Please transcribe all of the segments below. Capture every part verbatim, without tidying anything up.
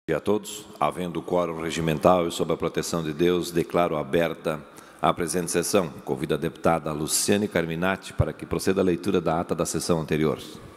E a todos, havendo quórum regimental e sob a proteção de Deus, declaro aberta a presente sessão. Convido a deputada Luciane Carminati para que proceda a leitura da ata da sessão anterior.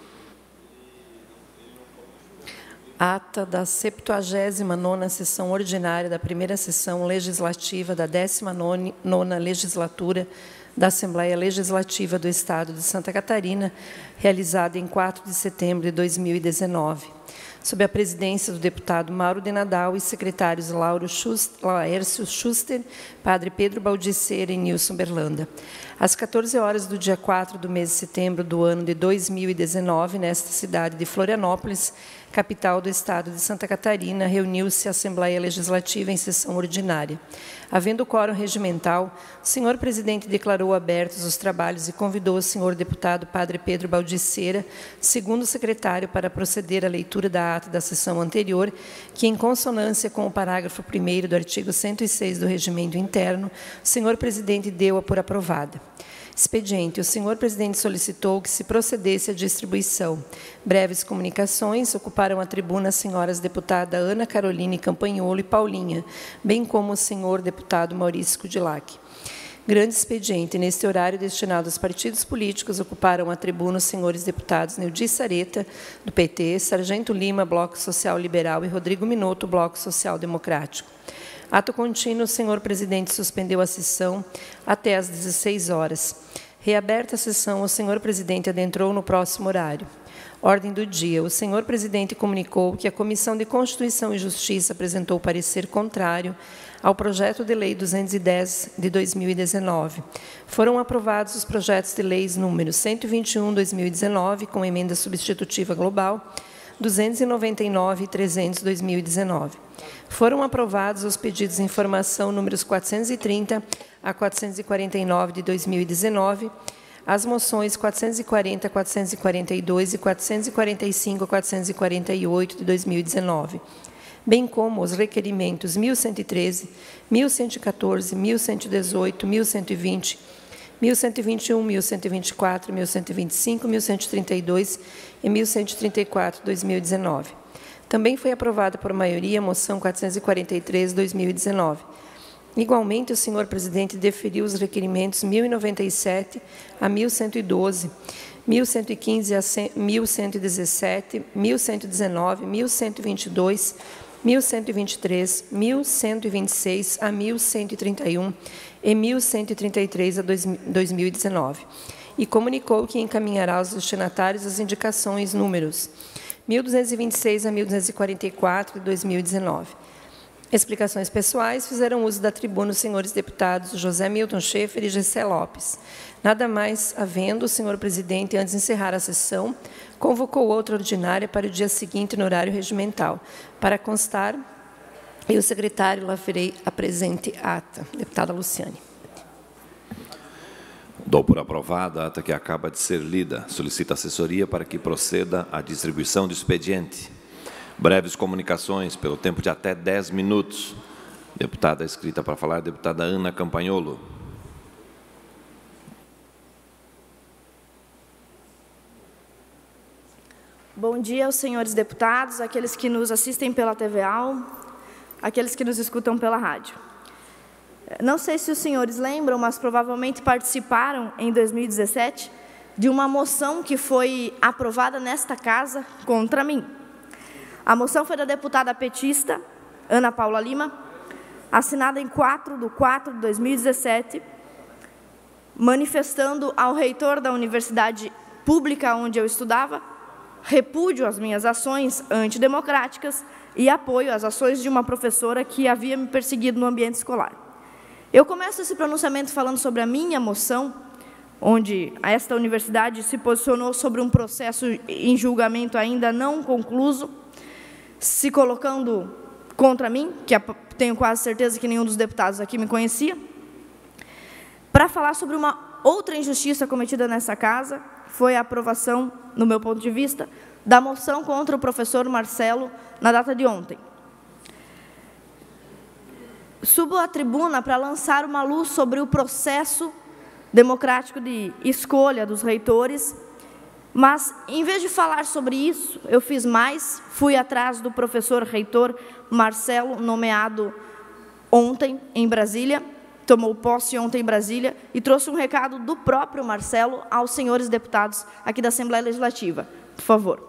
Ata da septuagésima nona sessão ordinária da primeira sessão legislativa da décima nona legislatura da Assembleia Legislativa do Estado de Santa Catarina, realizada em quatro de setembro de dois mil e dezenove. Sob a presidência do deputado Mauro de Nadal e secretários Lauro Schuster, Laércio Schuster, Padre Pedro Baldiceira e Nilson Berlanda. Às quatorze horas do dia quatro do mês de setembro do ano de dois mil e dezenove, nesta cidade de Florianópolis, capital do Estado de Santa Catarina, reuniu-se a Assembleia Legislativa em sessão ordinária. Havendo quórum regimental, o senhor presidente declarou abertos os trabalhos e convidou o senhor deputado Padre Pedro Baldiceira, segundo secretário, para proceder à leitura da ata da sessão anterior, que, em consonância com o parágrafo primeiro do artigo cento e seis do Regimento Interno, o senhor presidente deu-a por aprovada. Expediente. O senhor presidente solicitou que se procedesse à distribuição. Breves comunicações. Ocuparam a tribuna as senhoras deputada Ana Caroline Campanholo e Paulinha, bem como o senhor deputado Maurício Kudilac. Grande expediente. Neste horário destinado aos partidos políticos, ocuparam a tribuna os senhores deputados Neudi Sareta, do P T, Sargento Lima, Bloco Social Liberal, e Rodrigo Minotto, Bloco Social Democrático. Ato contínuo, o senhor presidente suspendeu a sessão até às dezesseis horas. Reaberta a sessão, o senhor presidente adentrou no próximo horário. Ordem do dia. O senhor presidente comunicou que a Comissão de Constituição e Justiça apresentou parecer contrário ao projeto de lei duzentos e dez de dois mil e dezenove. Foram aprovados os projetos de leis números cento e vinte e um de dois mil e dezenove, com emenda substitutiva global, duzentos e noventa e nove e trezentos de dois mil e dezenove. Foram aprovados os pedidos de informação números quatrocentos e trinta a quatrocentos e quarenta e nove de dois mil e dezenove, as moções quatrocentos e quarenta, quatrocentos e quarenta e dois e quatrocentos e quarenta e cinco a quatrocentos e quarenta e oito de dois mil e dezenove, bem como os requerimentos mil cento e treze, mil cento e quatorze, mil cento e dezoito, mil cento e vinte, mil cento e vinte e um, mil cento e vinte e quatro, mil cento e vinte e cinco, mil cento e trinta e dois e mil cento e trinta e quatro de dois mil e dezenove. Também foi aprovada por maioria a moção quatrocentos e quarenta e três de dois mil e dezenove. Igualmente, o senhor presidente deferiu os requerimentos mil e noventa e sete a mil cento e doze, mil cento e quinze a mil cento e dezessete, mil cento e dezenove, mil cento e vinte e dois, mil cento e vinte e três, mil cento e vinte e seis a mil cento e trinta e um e mil cento e trinta e três a dois mil e dezenove. E comunicou que encaminhará aos destinatários as indicações números mil duzentos e vinte e seis a mil duzentos e quarenta e quatro de dois mil e dezenove. Explicações pessoais. Fizeram uso da tribuna os senhores deputados José Milton Schaefer e Gessé Lopes. Nada mais havendo, o senhor presidente, antes de encerrar a sessão, convocou outra ordinária para o dia seguinte, no horário regimental. Para constar, eu, secretário, laverei a presente ata. Deputada Luciane. Dou por aprovada a ata que acaba de ser lida. Solicito assessoria para que proceda à distribuição do expediente. Breves comunicações, pelo tempo de até dez minutos. Deputada inscrita para falar, deputada Ana Campanholo. Bom dia aos senhores deputados, aqueles que nos assistem pela T V A U, aqueles que nos escutam pela rádio. Não sei se os senhores lembram, mas provavelmente participaram, em dois mil e dezessete, de uma moção que foi aprovada nesta casa contra mim. A moção foi da deputada petista, Ana Paula Lima, assinada em quatro de quatro de dois mil e dezessete, manifestando ao reitor da universidade pública onde eu estudava repúdio às minhas ações antidemocráticas e apoio às ações de uma professora que havia me perseguido no ambiente escolar. Eu começo esse pronunciamento falando sobre a minha moção, onde esta universidade se posicionou sobre um processo em julgamento ainda não concluso, se colocando contra mim, que tenho quase certeza que nenhum dos deputados aqui me conhecia, para falar sobre uma outra injustiça cometida nessa casa. Foi a aprovação, no meu ponto de vista, da moção contra o professor Marcelo na data de ontem. Subo à tribuna para lançar uma luz sobre o processo democrático de escolha dos reitores Mas, em vez de falar sobre isso, eu fiz mais, fui atrás do professor reitor Marcelo, nomeado ontem em Brasília, tomou posse ontem em Brasília, e trouxe um recado do próprio Marcelo aos senhores deputados aqui da Assembleia Legislativa. Por favor.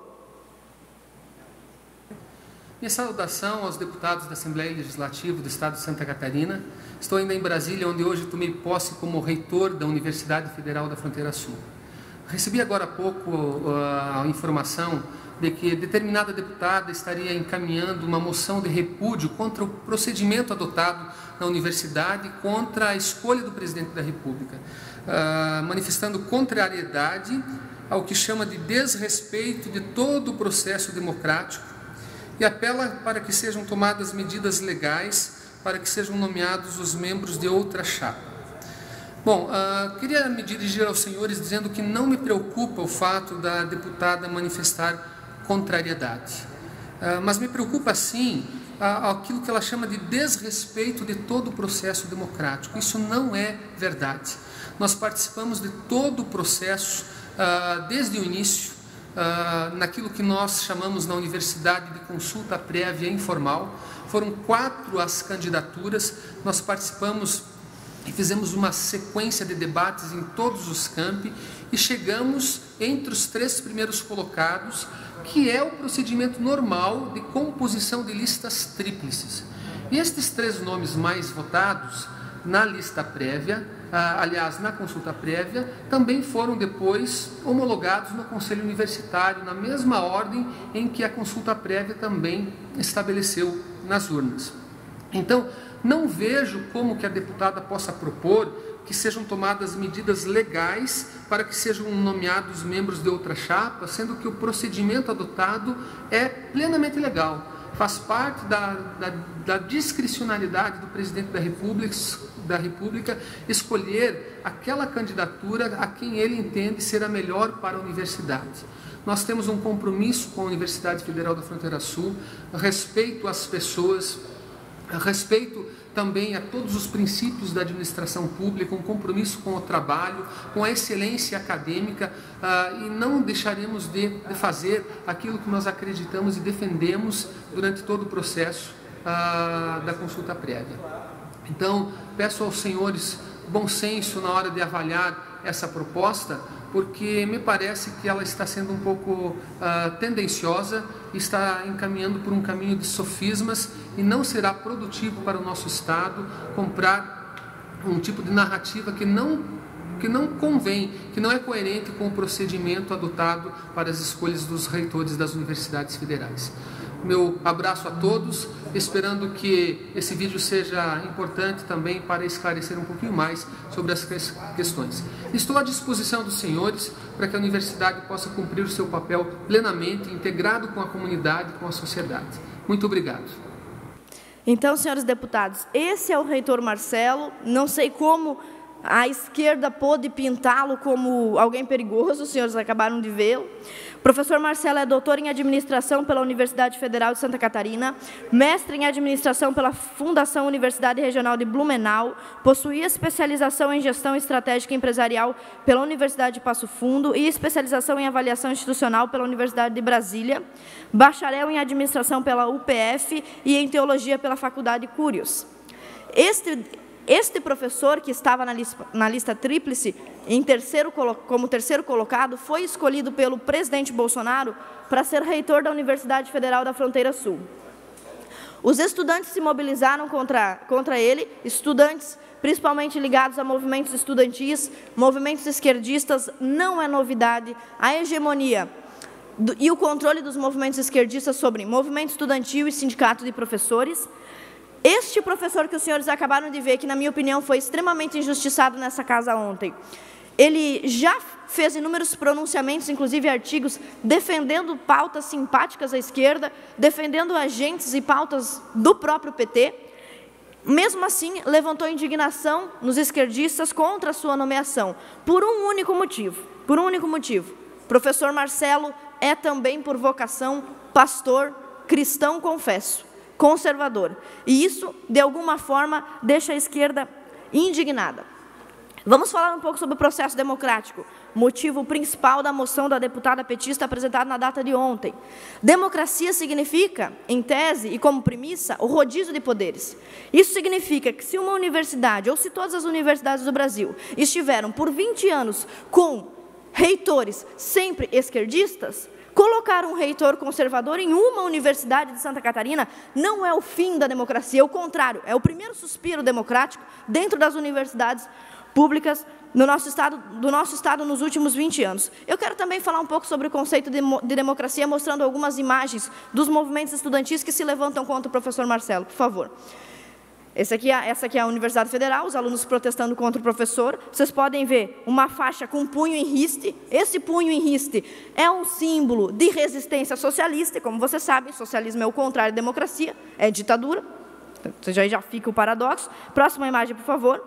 Minha saudação aos deputados da Assembleia Legislativa do Estado de Santa Catarina. Estou ainda em Brasília, onde hoje tomei posse como reitor da Universidade Federal da Fronteira Sul. Recebi agora há pouco uh, a informação de que determinada deputada estaria encaminhando uma moção de repúdio contra o procedimento adotado na universidade, contra a escolha do presidente da República, uh, manifestando contrariedade ao que chama de desrespeito de todo o processo democrático, e apela para que sejam tomadas medidas legais para que sejam nomeados os membros de outra chapa. Bom, uh, queria me dirigir aos senhores dizendo que não me preocupa o fato da deputada manifestar contrariedade, uh, mas me preocupa sim uh, aquilo que ela chama de desrespeito de todo o processo democrático. Isso não é verdade. Nós participamos de todo o processo uh, desde o início, Uh, naquilo que nós chamamos na universidade de consulta prévia informal. Foram quatro as candidaturas, nós participamos e fizemos uma sequência de debates em todos os campi e chegamos entre os três primeiros colocados, que é o procedimento normal de composição de listas tríplices. E estes três nomes mais votados na lista prévia, Ah, aliás, na consulta prévia, também foram depois homologados no Conselho Universitário, na mesma ordem em que a consulta prévia também estabeleceu nas urnas. Então, não vejo como que a deputada possa propor que sejam tomadas medidas legais para que sejam nomeados membros de outra chapa, sendo que o procedimento adotado é plenamente legal. Faz parte da, da, da discricionalidade do presidente da República, da República escolher aquela candidatura a quem ele entende ser a melhor para a universidade. Nós temos um compromisso com a Universidade Federal da Fronteira Sul, respeito às pessoas, respeito também a todos os princípios da administração pública, um compromisso com o trabalho, com a excelência acadêmica, uh, e não deixaremos de, de fazer aquilo que nós acreditamos e defendemos durante todo o processo uh, da consulta prévia. Então, peço aos senhores bom senso na hora de avaliar essa proposta, porque me parece que ela está sendo um pouco uh, tendenciosa, está encaminhando por um caminho de sofismas e não será produtivo para o nosso Estado comprar um tipo de narrativa que não, que não convém, que não é coerente com o procedimento adotado para as escolhas dos reitores das universidades federais. Meu abraço a todos, esperando que esse vídeo seja importante também para esclarecer um pouquinho mais sobre as questões. Estou à disposição dos senhores para que a universidade possa cumprir o seu papel plenamente, integrado com a comunidade, com a sociedade. Muito obrigado. Então, senhores deputados, esse é o reitor Marcelo. Não sei como a esquerda pôde pintá-lo como alguém perigoso, os senhores acabaram de vê-lo. Professor Marcelo é doutor em administração pela Universidade Federal de Santa Catarina, mestre em administração pela Fundação Universidade Regional de Blumenau, possui especialização em gestão estratégica empresarial pela Universidade de Passo Fundo e especialização em avaliação institucional pela Universidade de Brasília, bacharel em administração pela U P F e em teologia pela Faculdade Curios. Este Este professor, que estava na lista, na lista tríplice, em terceiro, como terceiro colocado, foi escolhido pelo presidente Bolsonaro para ser reitor da Universidade Federal da Fronteira Sul. Os estudantes se mobilizaram contra, contra ele, estudantes principalmente ligados a movimentos estudantis, movimentos esquerdistas. Não é novidade a hegemonia do, e o controle dos movimentos esquerdistas sobre movimento estudantil e sindicato de professores. Este professor que os senhores acabaram de ver, que na minha opinião foi extremamente injustiçado nessa casa ontem, ele já fez inúmeros pronunciamentos, inclusive artigos, defendendo pautas simpáticas à esquerda, defendendo agentes e pautas do próprio P T. Mesmo assim, levantou indignação nos esquerdistas contra a sua nomeação, por um único motivo, por um único motivo. Professor Marcelo é também, por vocação, pastor, cristão confesso, conservador. E isso, de alguma forma, deixa a esquerda indignada. Vamos falar um pouco sobre o processo democrático. motivo principal da moção da deputada petista apresentada na data de ontem. Democracia significa, em tese e como premissa, o rodízio de poderes. Isso significa que se uma universidade, ou se todas as universidades do Brasil, estiveram por vinte anos com reitores sempre esquerdistas, colocar um reitor conservador em uma universidade de Santa Catarina não é o fim da democracia, é o contrário, é o primeiro suspiro democrático dentro das universidades públicas no nosso estado, do nosso estado nos últimos vinte anos. Eu quero também falar um pouco sobre o conceito de, de democracia, mostrando algumas imagens dos movimentos estudantis que se levantam contra o professor Marcelo, por favor. Esse aqui é, essa aqui é a Universidade Federal, os alunos protestando contra o professor. Vocês podem ver uma faixa com um punho em riste. Esse punho em riste é um símbolo de resistência socialista. E, como vocês sabem, socialismo é o contrário de democracia, é ditadura. Então, já, já fica o paradoxo. Próxima imagem, por favor.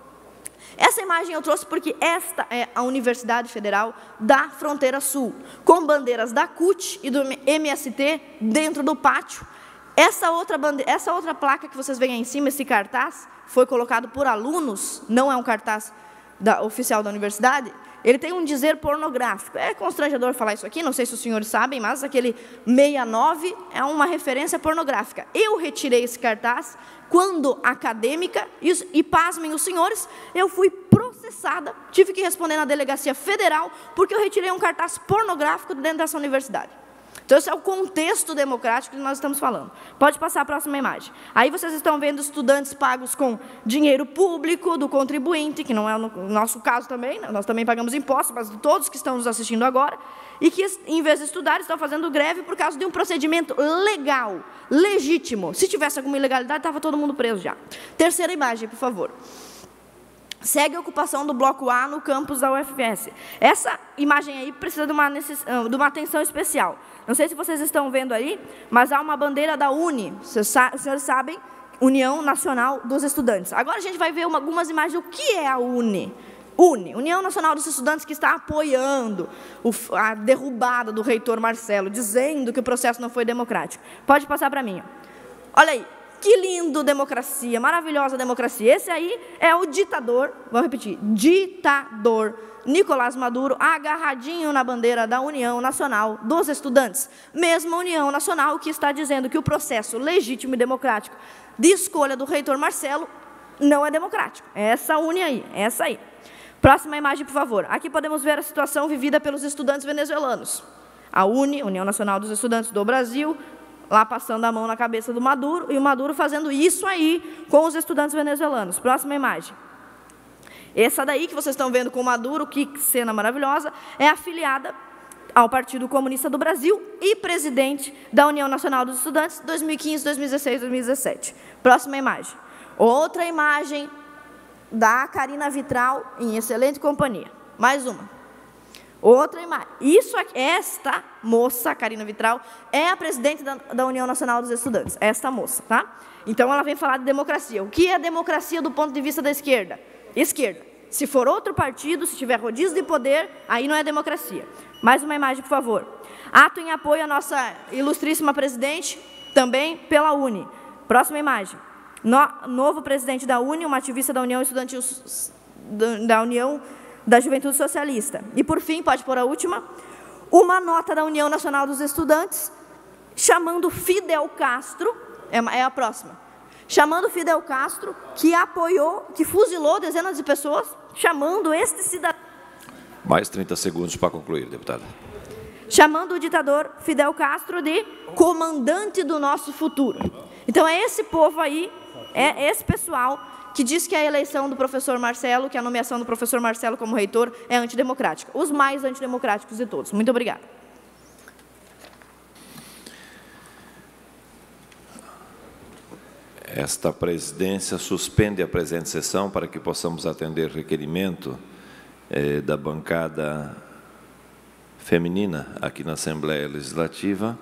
Essa imagem eu trouxe porque esta é a Universidade Federal da Fronteira Sul, com bandeiras da C U T e do M S T dentro do pátio. Essa outra, bandeira, essa outra placa que vocês veem aí em cima, esse cartaz, foi colocado por alunos, não é um cartaz da, oficial da universidade, ele tem um dizer pornográfico. É constrangedor falar isso aqui, não sei se os senhores sabem, mas aquele sessenta e nove é uma referência pornográfica. Eu retirei esse cartaz quando acadêmica, e, e pasmem os senhores, eu fui processada, tive que responder na delegacia federal, porque eu retirei um cartaz pornográfico dentro dessa universidade. Então, esse é o contexto democrático que nós estamos falando. Pode passar a próxima imagem. Aí vocês estão vendo estudantes pagos com dinheiro público do contribuinte, que não é o nosso caso também, nós também pagamos impostos, mas todos que estão nos assistindo agora, e que, em vez de estudar, estão fazendo greve por causa de um procedimento legal, legítimo. Se tivesse alguma ilegalidade, estava todo mundo preso já. Terceira imagem, por favor. Segue a ocupação do Bloco A no campus da U F S. Essa imagem aí precisa de uma, necess... de uma atenção especial. Não sei se vocês estão vendo aí, mas há uma bandeira da UNE, os senhores sabem, União Nacional dos Estudantes. Agora a gente vai ver uma, algumas imagens do que é a UNE. UNE, União Nacional dos Estudantes, que está apoiando o, a derrubada do reitor Marcelo, dizendo que o processo não foi democrático. Pode passar para mim. Olha aí. Que lindo democracia, maravilhosa democracia. Esse aí é o ditador, vou repetir, ditador Nicolás Maduro, agarradinho na bandeira da União Nacional dos Estudantes. Mesma União Nacional que está dizendo que o processo legítimo e democrático de escolha do reitor Marcelo não é democrático. É essa UNE aí, é essa aí. Próxima imagem, por favor. Aqui podemos ver a situação vivida pelos estudantes venezuelanos. A UNE, União Nacional dos Estudantes do Brasil, lá passando a mão na cabeça do Maduro, e o Maduro fazendo isso aí com os estudantes venezuelanos. Próxima imagem. Essa daí que vocês estão vendo com o Maduro, que cena maravilhosa, é afiliada ao Partido Comunista do Brasil e presidente da União Nacional dos Estudantes, dois mil e quinze, dois mil e dezesseis, dois mil e dezessete. Próxima imagem. Outra imagem da Karina Vitral, em excelente companhia. Mais uma. Outra imagem. Isso aqui, esta moça, Karina Vitral, é a presidente da, da União Nacional dos Estudantes. Esta moça, tá? Então, ela vem falar de democracia. O que é democracia do ponto de vista da esquerda? Esquerda. Se for outro partido, se tiver rodízio de poder, aí não é democracia. Mais uma imagem, por favor. Ato em apoio à nossa ilustríssima presidente, também pela UNE. Próxima imagem. No, novo presidente da UNE, uma ativista da União Estudantil, da União da Juventude Socialista. E, por fim, pode pôr a última, uma nota da União Nacional dos Estudantes, chamando Fidel Castro, é, é a próxima, chamando Fidel Castro, que apoiou, que fuzilou dezenas de pessoas, chamando este cidadão... Mais trinta segundos para concluir, deputada. Chamando o ditador Fidel Castro de comandante do nosso futuro. Então, é esse povo aí, é esse pessoal que diz que a eleição do professor Marcelo, que a nomeação do professor Marcelo como reitor é antidemocrática. Os mais antidemocráticos de todos. Muito obrigada. Esta presidência suspende a presente sessão para que possamos atender requerimento eh, da bancada feminina aqui na Assembleia Legislativa,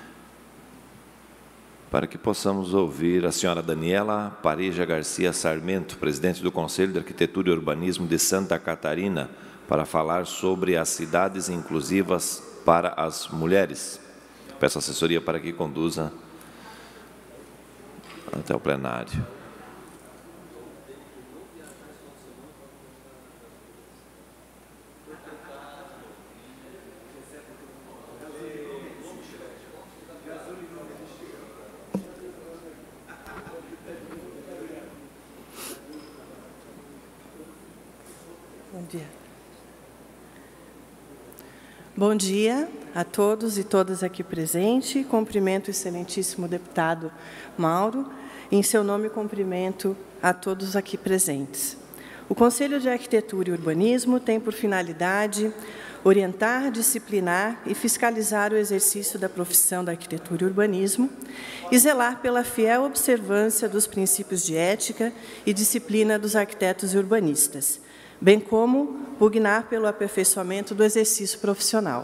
para que possamos ouvir a senhora Daniela Pareja Garcia Sarmento, presidente do Conselho de Arquitetura e Urbanismo de Santa Catarina, para falar sobre as cidades inclusivas para as mulheres. Peço a assessoria para que conduza até o plenário. dia. Bom dia a todos e todas aqui presentes. Cumprimento o excelentíssimo deputado Mauro. Em seu nome, cumprimento a todos aqui presentes. O Conselho de Arquitetura e Urbanismo tem por finalidade orientar, disciplinar e fiscalizar o exercício da profissão da arquitetura e urbanismo e zelar pela fiel observância dos princípios de ética e disciplina dos arquitetos e urbanistas, bem como pugnar pelo aperfeiçoamento do exercício profissional.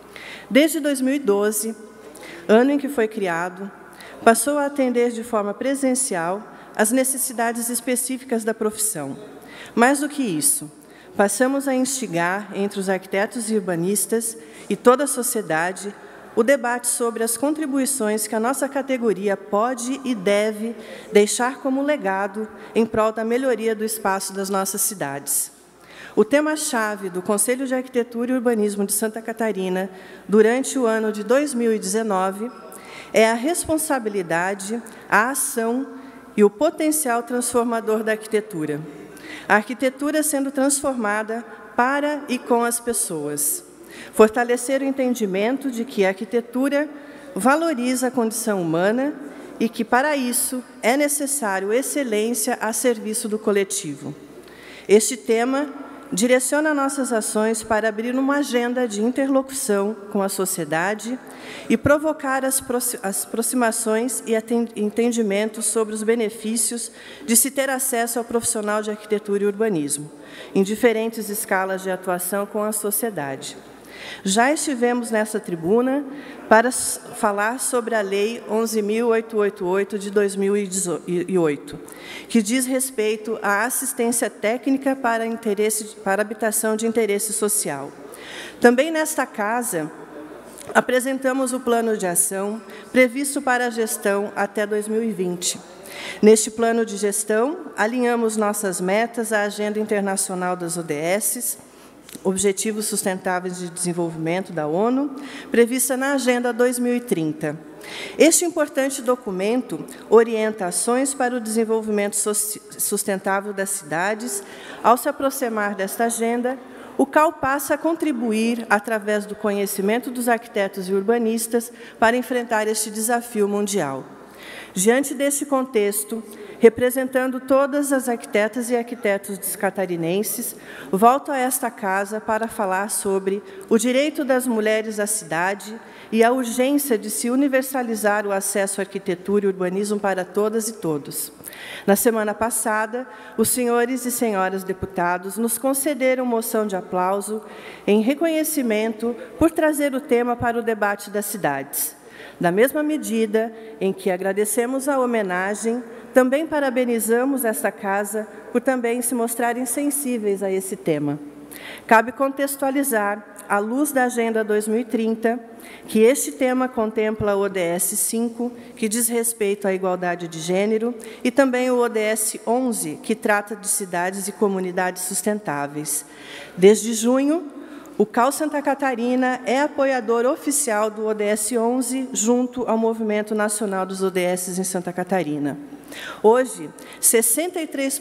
Desde dois mil e doze, ano em que foi criado, passou a atender de forma presencial as necessidades específicas da profissão. Mais do que isso, passamos a instigar entre os arquitetos e urbanistas e toda a sociedade o debate sobre as contribuições que a nossa categoria pode e deve deixar como legado em prol da melhoria do espaço das nossas cidades. O tema-chave do Conselho de Arquitetura e Urbanismo de Santa Catarina, durante o ano de dois mil e dezenove, é a responsabilidade, a ação e o potencial transformador da arquitetura. A arquitetura sendo transformada para e com as pessoas. Fortalecer o entendimento de que a arquitetura valoriza a condição humana e que, para isso, é necessário excelência a serviço do coletivo. Este tema direciona nossas ações para abrir uma agenda de interlocução com a sociedade e provocar as aproximações e entendimentos sobre os benefícios de se ter acesso ao profissional de arquitetura e urbanismo, em diferentes escalas de atuação com a sociedade. Já estivemos nessa tribuna para falar sobre a Lei onze mil oitocentos e oitenta e oito de dois mil e oito, que diz respeito à assistência técnica para, interesse, para habitação de interesse social. Também nesta casa, apresentamos o plano de ação previsto para a gestão até dois mil e vinte. Neste plano de gestão, alinhamos nossas metas à Agenda Internacional das O D S, Objetivos Sustentáveis de Desenvolvimento da ONU, prevista na Agenda dois mil e trinta. Este importante documento orienta ações para o desenvolvimento sustentável das cidades. Ao se aproximar desta agenda, o C A U passa a contribuir, através do conhecimento dos arquitetos e urbanistas, para enfrentar este desafio mundial. Diante deste contexto, representando todas as arquitetas e arquitetos catarinenses, volto a esta casa para falar sobre o direito das mulheres à cidade e a urgência de se universalizar o acesso à arquitetura e urbanismo para todas e todos. Na semana passada, os senhores e senhoras deputados nos concederam moção de aplauso em reconhecimento por trazer o tema para o debate das cidades. Da mesma medida em que agradecemos a homenagem, também parabenizamos esta casa por também se mostrarem sensíveis a esse tema. Cabe contextualizar, à luz da Agenda dois mil e trinta, que este tema contempla o O D S cinco, que diz respeito à igualdade de gênero, e também o O D S onze, que trata de cidades e comunidades sustentáveis. Desde junho, o C A U Santa Catarina é apoiador oficial do O D S onze, junto ao Movimento Nacional dos O D S em Santa Catarina. Hoje, sessenta e três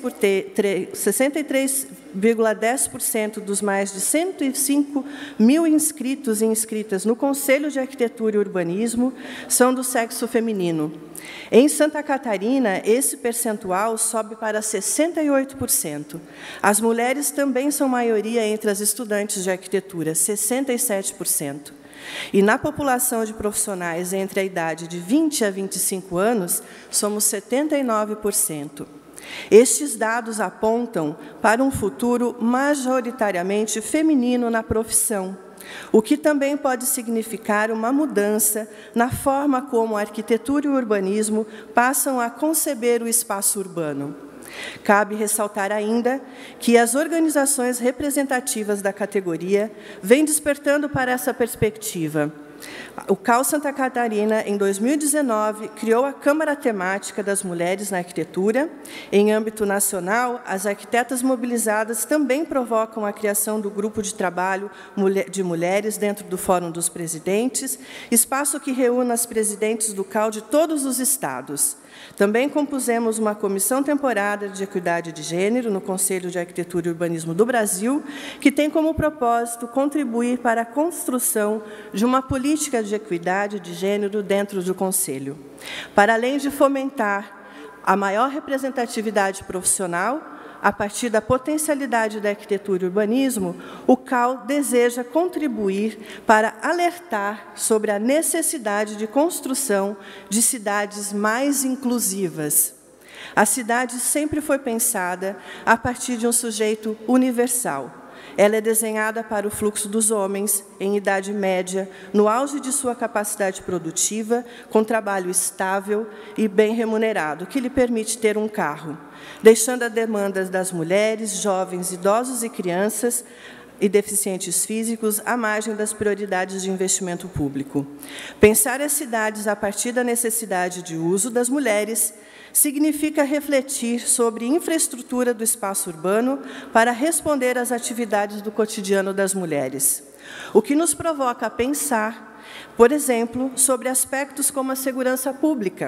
vírgula dez por cento dos mais de cento e cinco mil inscritos e inscritas no Conselho de Arquitetura e Urbanismo são do sexo feminino. Em Santa Catarina, esse percentual sobe para sessenta e oito por cento. As mulheres também são maioria entre as estudantes de arquitetura, sessenta e sete por cento. E na população de profissionais entre a idade de vinte a vinte e cinco anos, somos setenta e nove por cento. Estes dados apontam para um futuro majoritariamente feminino na profissão, o que também pode significar uma mudança na forma como a arquitetura e o urbanismo passam a conceber o espaço urbano. Cabe ressaltar ainda que as organizações representativas da categoria vêm despertando para essa perspectiva. O C A U Santa Catarina, em dois mil e dezenove, criou a Câmara Temática das Mulheres na Arquitetura. Em âmbito nacional, as arquitetas mobilizadas também provocam a criação do Grupo de Trabalho de Mulheres dentro do Fórum dos Presidentes, espaço que reúne as presidentes do C A U de todos os estados. Também compusemos uma comissão temporária de equidade de gênero no Conselho de Arquitetura e Urbanismo do Brasil, que tem como propósito contribuir para a construção de uma política de equidade de gênero dentro do Conselho. Para além de fomentar a maior representatividade profissional, a partir da potencialidade da arquitetura e urbanismo, o C A U deseja contribuir para alertar sobre a necessidade de construção de cidades mais inclusivas. A cidade sempre foi pensada a partir de um sujeito universal. Ela é desenhada para o fluxo dos homens, em idade média, no auge de sua capacidade produtiva, com trabalho estável e bem remunerado, que lhe permite ter um carro, deixando as demandas das mulheres, jovens, idosos e crianças e deficientes físicos à margem das prioridades de investimento público. Pensar as cidades a partir da necessidade de uso das mulheres significa refletir sobre infraestrutura do espaço urbano para responder às atividades do cotidiano das mulheres, o que nos provoca a pensar, por exemplo, sobre aspectos como a segurança pública,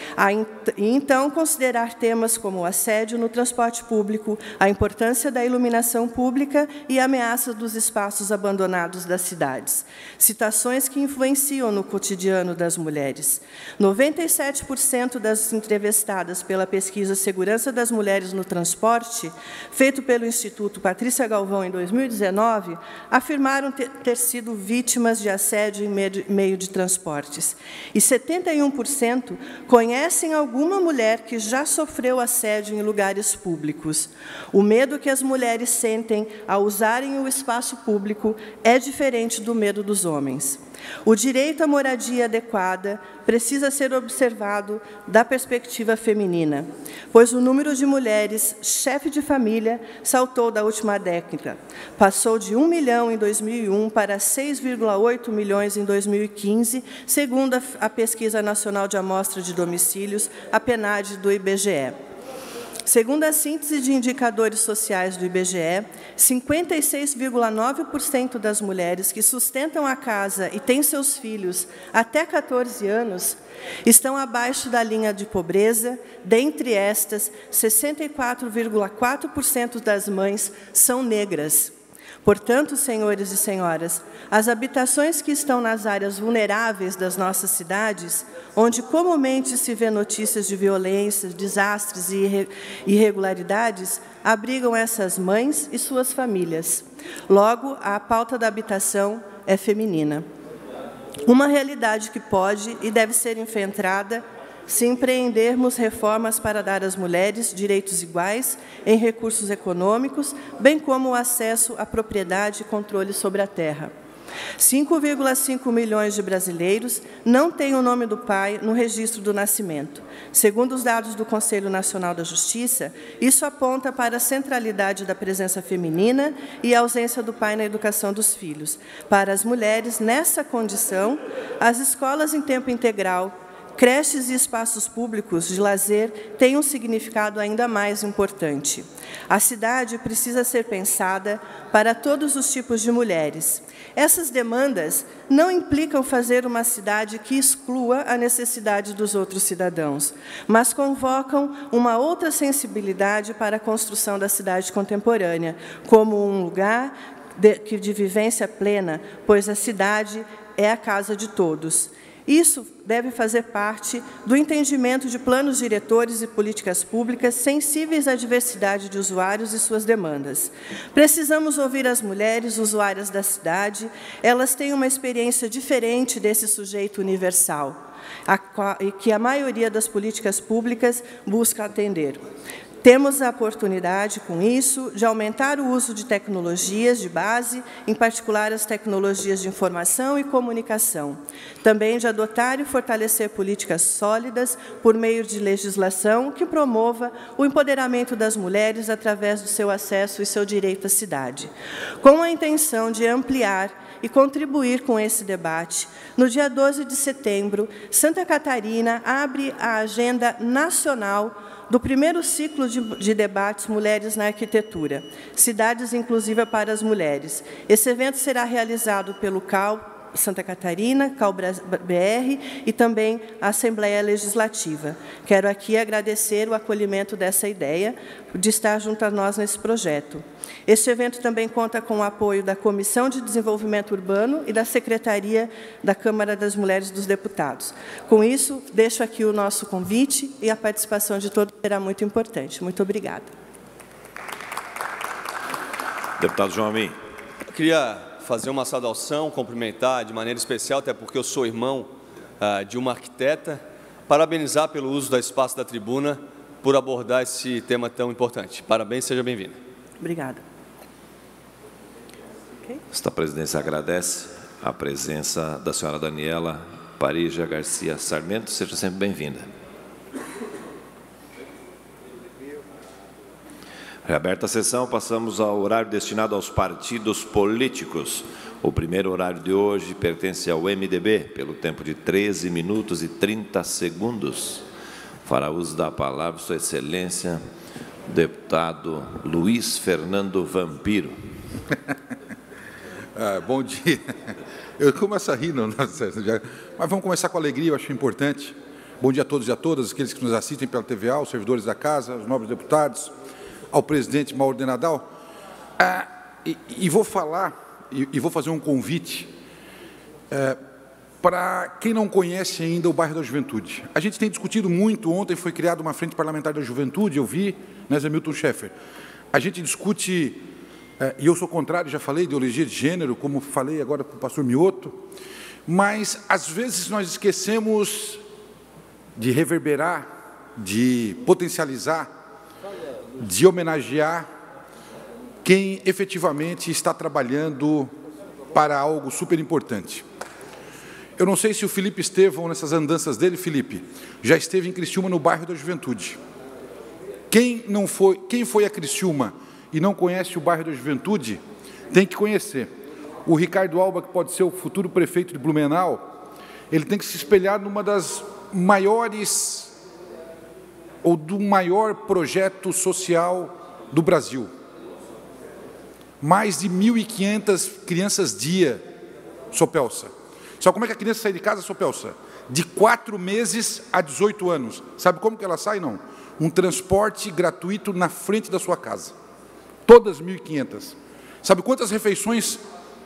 e então considerar temas como o assédio no transporte público, a importância da iluminação pública e a ameaça dos espaços abandonados das cidades, situações que influenciam no cotidiano das mulheres. noventa e sete por cento das entrevistadas pela pesquisa Segurança das Mulheres no Transporte, feito pelo Instituto Patrícia Galvão em dois mil e dezenove, afirmaram ter, ter sido vítimas de assédio em meio de transportes, e setenta e um por cento conhecem alguma mulher que já sofreu assédio em lugares públicos. O medo que as mulheres sentem ao usarem o espaço público é diferente do medo dos homens. O direito à moradia adequada precisa ser observado da perspectiva feminina, pois o número de mulheres chefe de família saltou da última década. Passou de um milhão em dois mil e um para seis vírgula oito milhões em dois mil e quinze, segundo a Pesquisa Nacional de Amostra de Domicílios, a PNAD do I B G E. Segundo a síntese de indicadores sociais do I B G E, cinquenta e seis vírgula nove por cento das mulheres que sustentam a casa e têm seus filhos até quatorze anos estão abaixo da linha de pobreza. Dentre estas, sessenta e quatro vírgula quatro por cento das mães são negras. Portanto, senhores e senhoras, as habitações que estão nas áreas vulneráveis das nossas cidades, onde comumente se vê notícias de violências, desastres e irregularidades, abrigam essas mães e suas famílias. Logo, a pauta da habitação é feminina. Uma realidade que pode e deve ser enfrentada se empreendermos reformas para dar às mulheres direitos iguais em recursos econômicos, bem como o acesso à propriedade e controle sobre a terra. cinco vírgula cinco milhões de brasileiros não têm o nome do pai no registro do nascimento. Segundo os dados do Conselho Nacional da Justiça, isso aponta para a centralidade da presença feminina e a ausência do pai na educação dos filhos. Para as mulheres, nessa condição, as escolas em tempo integral, creches e espaços públicos de lazer têm um significado ainda mais importante. A cidade precisa ser pensada para todos os tipos de mulheres. Essas demandas não implicam fazer uma cidade que exclua a necessidade dos outros cidadãos, mas convocam uma outra sensibilidade para a construção da cidade contemporânea, como um lugar de, de vivência plena, pois a cidade é a casa de todos. Isso deve fazer parte do entendimento de planos diretores e políticas públicas sensíveis à diversidade de usuários e suas demandas. Precisamos ouvir as mulheres usuárias da cidade. Elas têm uma experiência diferente desse sujeito universal, e que a maioria das políticas públicas busca atender. Temos a oportunidade, com isso, de aumentar o uso de tecnologias de base, em particular as tecnologias de informação e comunicação. Também de adotar e fortalecer políticas sólidas por meio de legislação que promova o empoderamento das mulheres através do seu acesso e seu direito à cidade, com a intenção de ampliar e contribuir com esse debate, no dia doze de setembro, Santa Catarina abre a agenda nacional do primeiro ciclo de, de debates Mulheres na Arquitetura, Cidades Inclusiva para as Mulheres. Esse evento será realizado pelo C A U Santa Catarina, C A U B R e também a Assembleia Legislativa. Quero aqui agradecer o acolhimento dessa ideia de estar junto a nós nesse projeto. Este evento também conta com o apoio da Comissão de Desenvolvimento Urbano e da Secretaria da Câmara das Mulheres dos Deputados. Com isso, deixo aqui o nosso convite e a participação de todos será muito importante. Muito obrigada. Deputado João Amin. Eu queria fazer uma saudação, cumprimentar de maneira especial, até porque eu sou irmão ah, de uma arquiteta, parabenizar pelo uso do espaço da tribuna por abordar esse tema tão importante. Parabéns, seja bem-vinda. Obrigada. Esta presidência agradece a presença da senhora Daniela Parija Garcia Sarmento. Seja sempre bem-vinda. Reaberta a sessão, passamos ao horário destinado aos partidos políticos. O primeiro horário de hoje pertence ao M D B, pelo tempo de treze minutos e trinta segundos. Fará uso da palavra Sua Excelência, deputado Luiz Fernando Vampiro. Ah, bom dia. Eu começo a rir, não, não, mas vamos começar com alegria, eu acho importante. Bom dia a todos e a todas, aqueles que nos assistem pela T V A, os servidores da Casa, os nobres deputados, ao presidente Mauro de Nadal. Ah, e, e vou falar, e, e vou fazer um convite é, para quem não conhece ainda o bairro da Juventude. A gente tem discutido muito, ontem foi criada uma frente parlamentar da Juventude, eu vi, né, Zé Milton Schaeffer. A gente discute, é, e eu sou contrário, já falei, ideologia de gênero, como falei agora com o pastor Mioto, mas, às vezes, nós esquecemos de reverberar, de potencializar, de homenagear quem efetivamente está trabalhando para algo super importante. Eu não sei se o Felipe Estevão, nessas andanças dele, Felipe, já esteve em Criciúma, no bairro da Juventude. Quem não foi, quem foi a Criciúma e não conhece o bairro da Juventude, tem que conhecer. O Ricardo Alba, que pode ser o futuro prefeito de Blumenau, ele tem que se espelhar numa das maiores ou do maior projeto social do Brasil. Mais de mil e quinhentas crianças dia, Sopelsa. Sabe como é que a criança sai de casa, Sopelsa? De quatro meses a dezoito anos. Sabe como que ela sai, não? Um transporte gratuito na frente da sua casa. Todas mil e quinhentas. Sabe quantas refeições?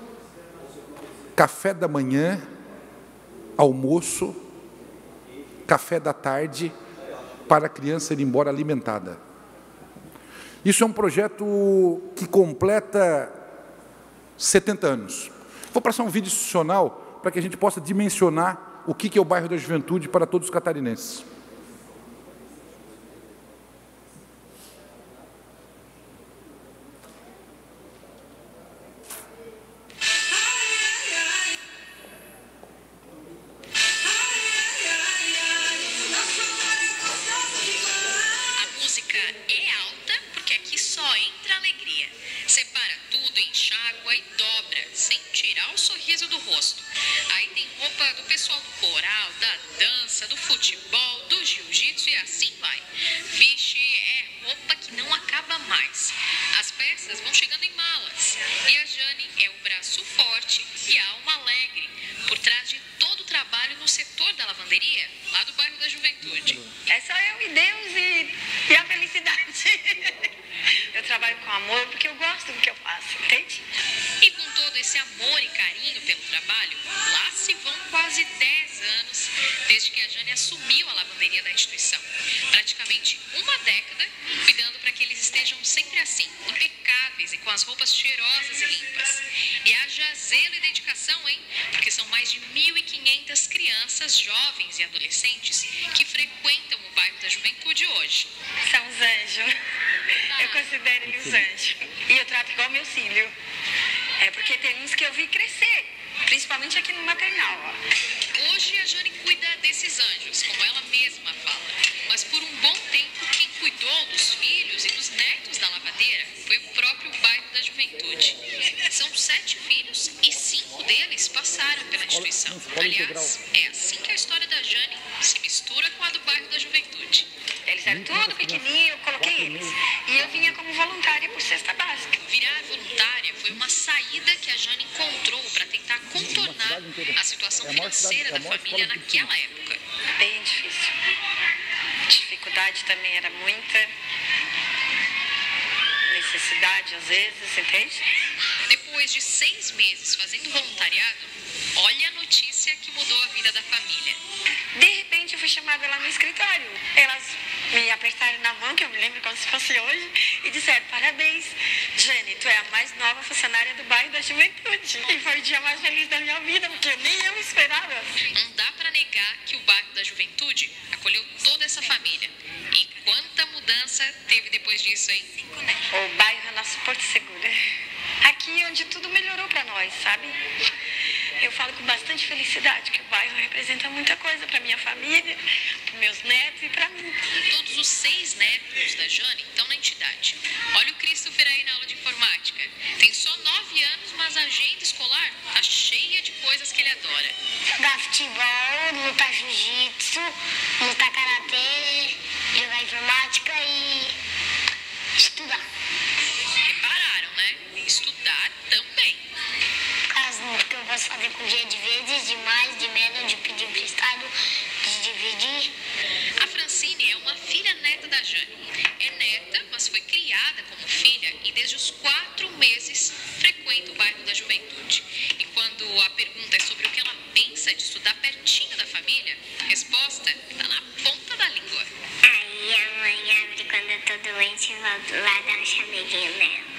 Café da manhã, almoço, café da tarde, para a criança ir embora alimentada. Isso é um projeto que completa setenta anos. Vou passar um vídeo institucional para que a gente possa dimensionar o que é o bairro da Juventude para todos os catarinenses. São sete filhos e cinco cinco deles passaram pela instituição. Aliás, é assim que a história da Jane se mistura com a do bairro da Juventude. Eles eram tudo pequenininho, eu coloquei eles. E eu vinha como voluntária por cesta básica. Virar voluntária foi uma saída que a Jane encontrou para tentar contornar a situação financeira da família naquela época. Bem difícil. A dificuldade também era muita. Necessidade, às vezes, entende? Depois de seis meses fazendo voluntariado, olha a notícia que mudou a vida da família. De repente, eu fui chamada lá no escritório. Elas me apertaram na mão, que eu me lembro como se fosse hoje, e disseram, parabéns, Jane, tu é a mais nova funcionária do bairro da Juventude. E foi o dia mais feliz da minha vida, porque nem eu esperava. Não dá para negar que o bairro da Juventude acolheu toda essa família. E quanta mudança teve depois disso, hein? O bairro é nosso porto seguro. Aqui onde tudo melhorou para nós, sabe? Eu falo com bastante felicidade que o bairro representa muita coisa para minha família, para meus netos e para mim. Todos os seis netos da Jane estão na entidade. Olha o Christopher aí na aula de informática. Tem só nove anos, mas a agenda escolar tá cheia de coisas que ele adora. Jogar futebol, lutar jiu-jitsu, lutar karatê, jogar informática e estudar. Repararam, né? Estudar também. Caso que eu posso fazer com dia de vezes, de mais, de menos, de pedir emprestado, de dividir. A Francine é uma filha neta da Jane. É neta, mas foi criada como filha e desde os quatro meses frequenta o bairro da Juventude. E quando a pergunta é sobre o que ela pensa de estudar pertinho da família, a resposta está na ponta da língua. Aí a mãe abre quando eu tô doente e volto lá dar um chameguinho nela.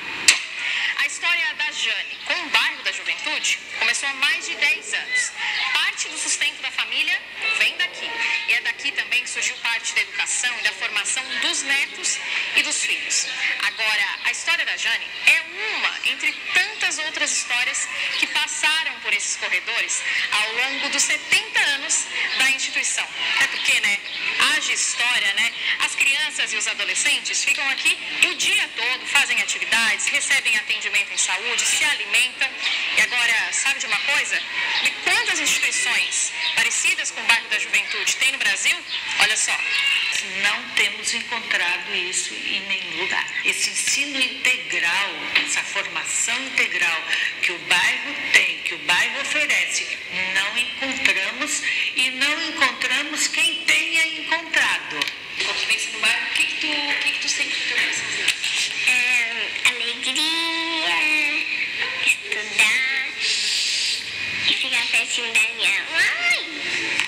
A história da Jane com o bairro da Juventude começou há mais de dez anos. Parte do sustento da família vem daqui. E é daqui também que surgiu parte da educação e da formação dos netos e dos filhos. Agora, a história da Jane é uma entre tantas outras histórias que passaram por esses corredores ao longo dos setenta anos da instituição. É porque, né, haja história, né? As crianças e os adolescentes ficam aqui o dia todo, fazem atividades, recebem atendimento em saúde, se alimentam. E agora, sabe de uma coisa? De quantas instituições parecidas com o bairro da Juventude tem no Brasil? Olha só. Não temos encontrado isso em nenhum lugar. Esse ensino integral, essa formação integral que o bairro tem, que o bairro oferece, não encontramos e não encontramos quem tenha encontrado. Convivência no bairro, o que, que, tu, o que, que tu sente que tu precisa? É, alegria, estudar e ficar pertinho da minha mãe.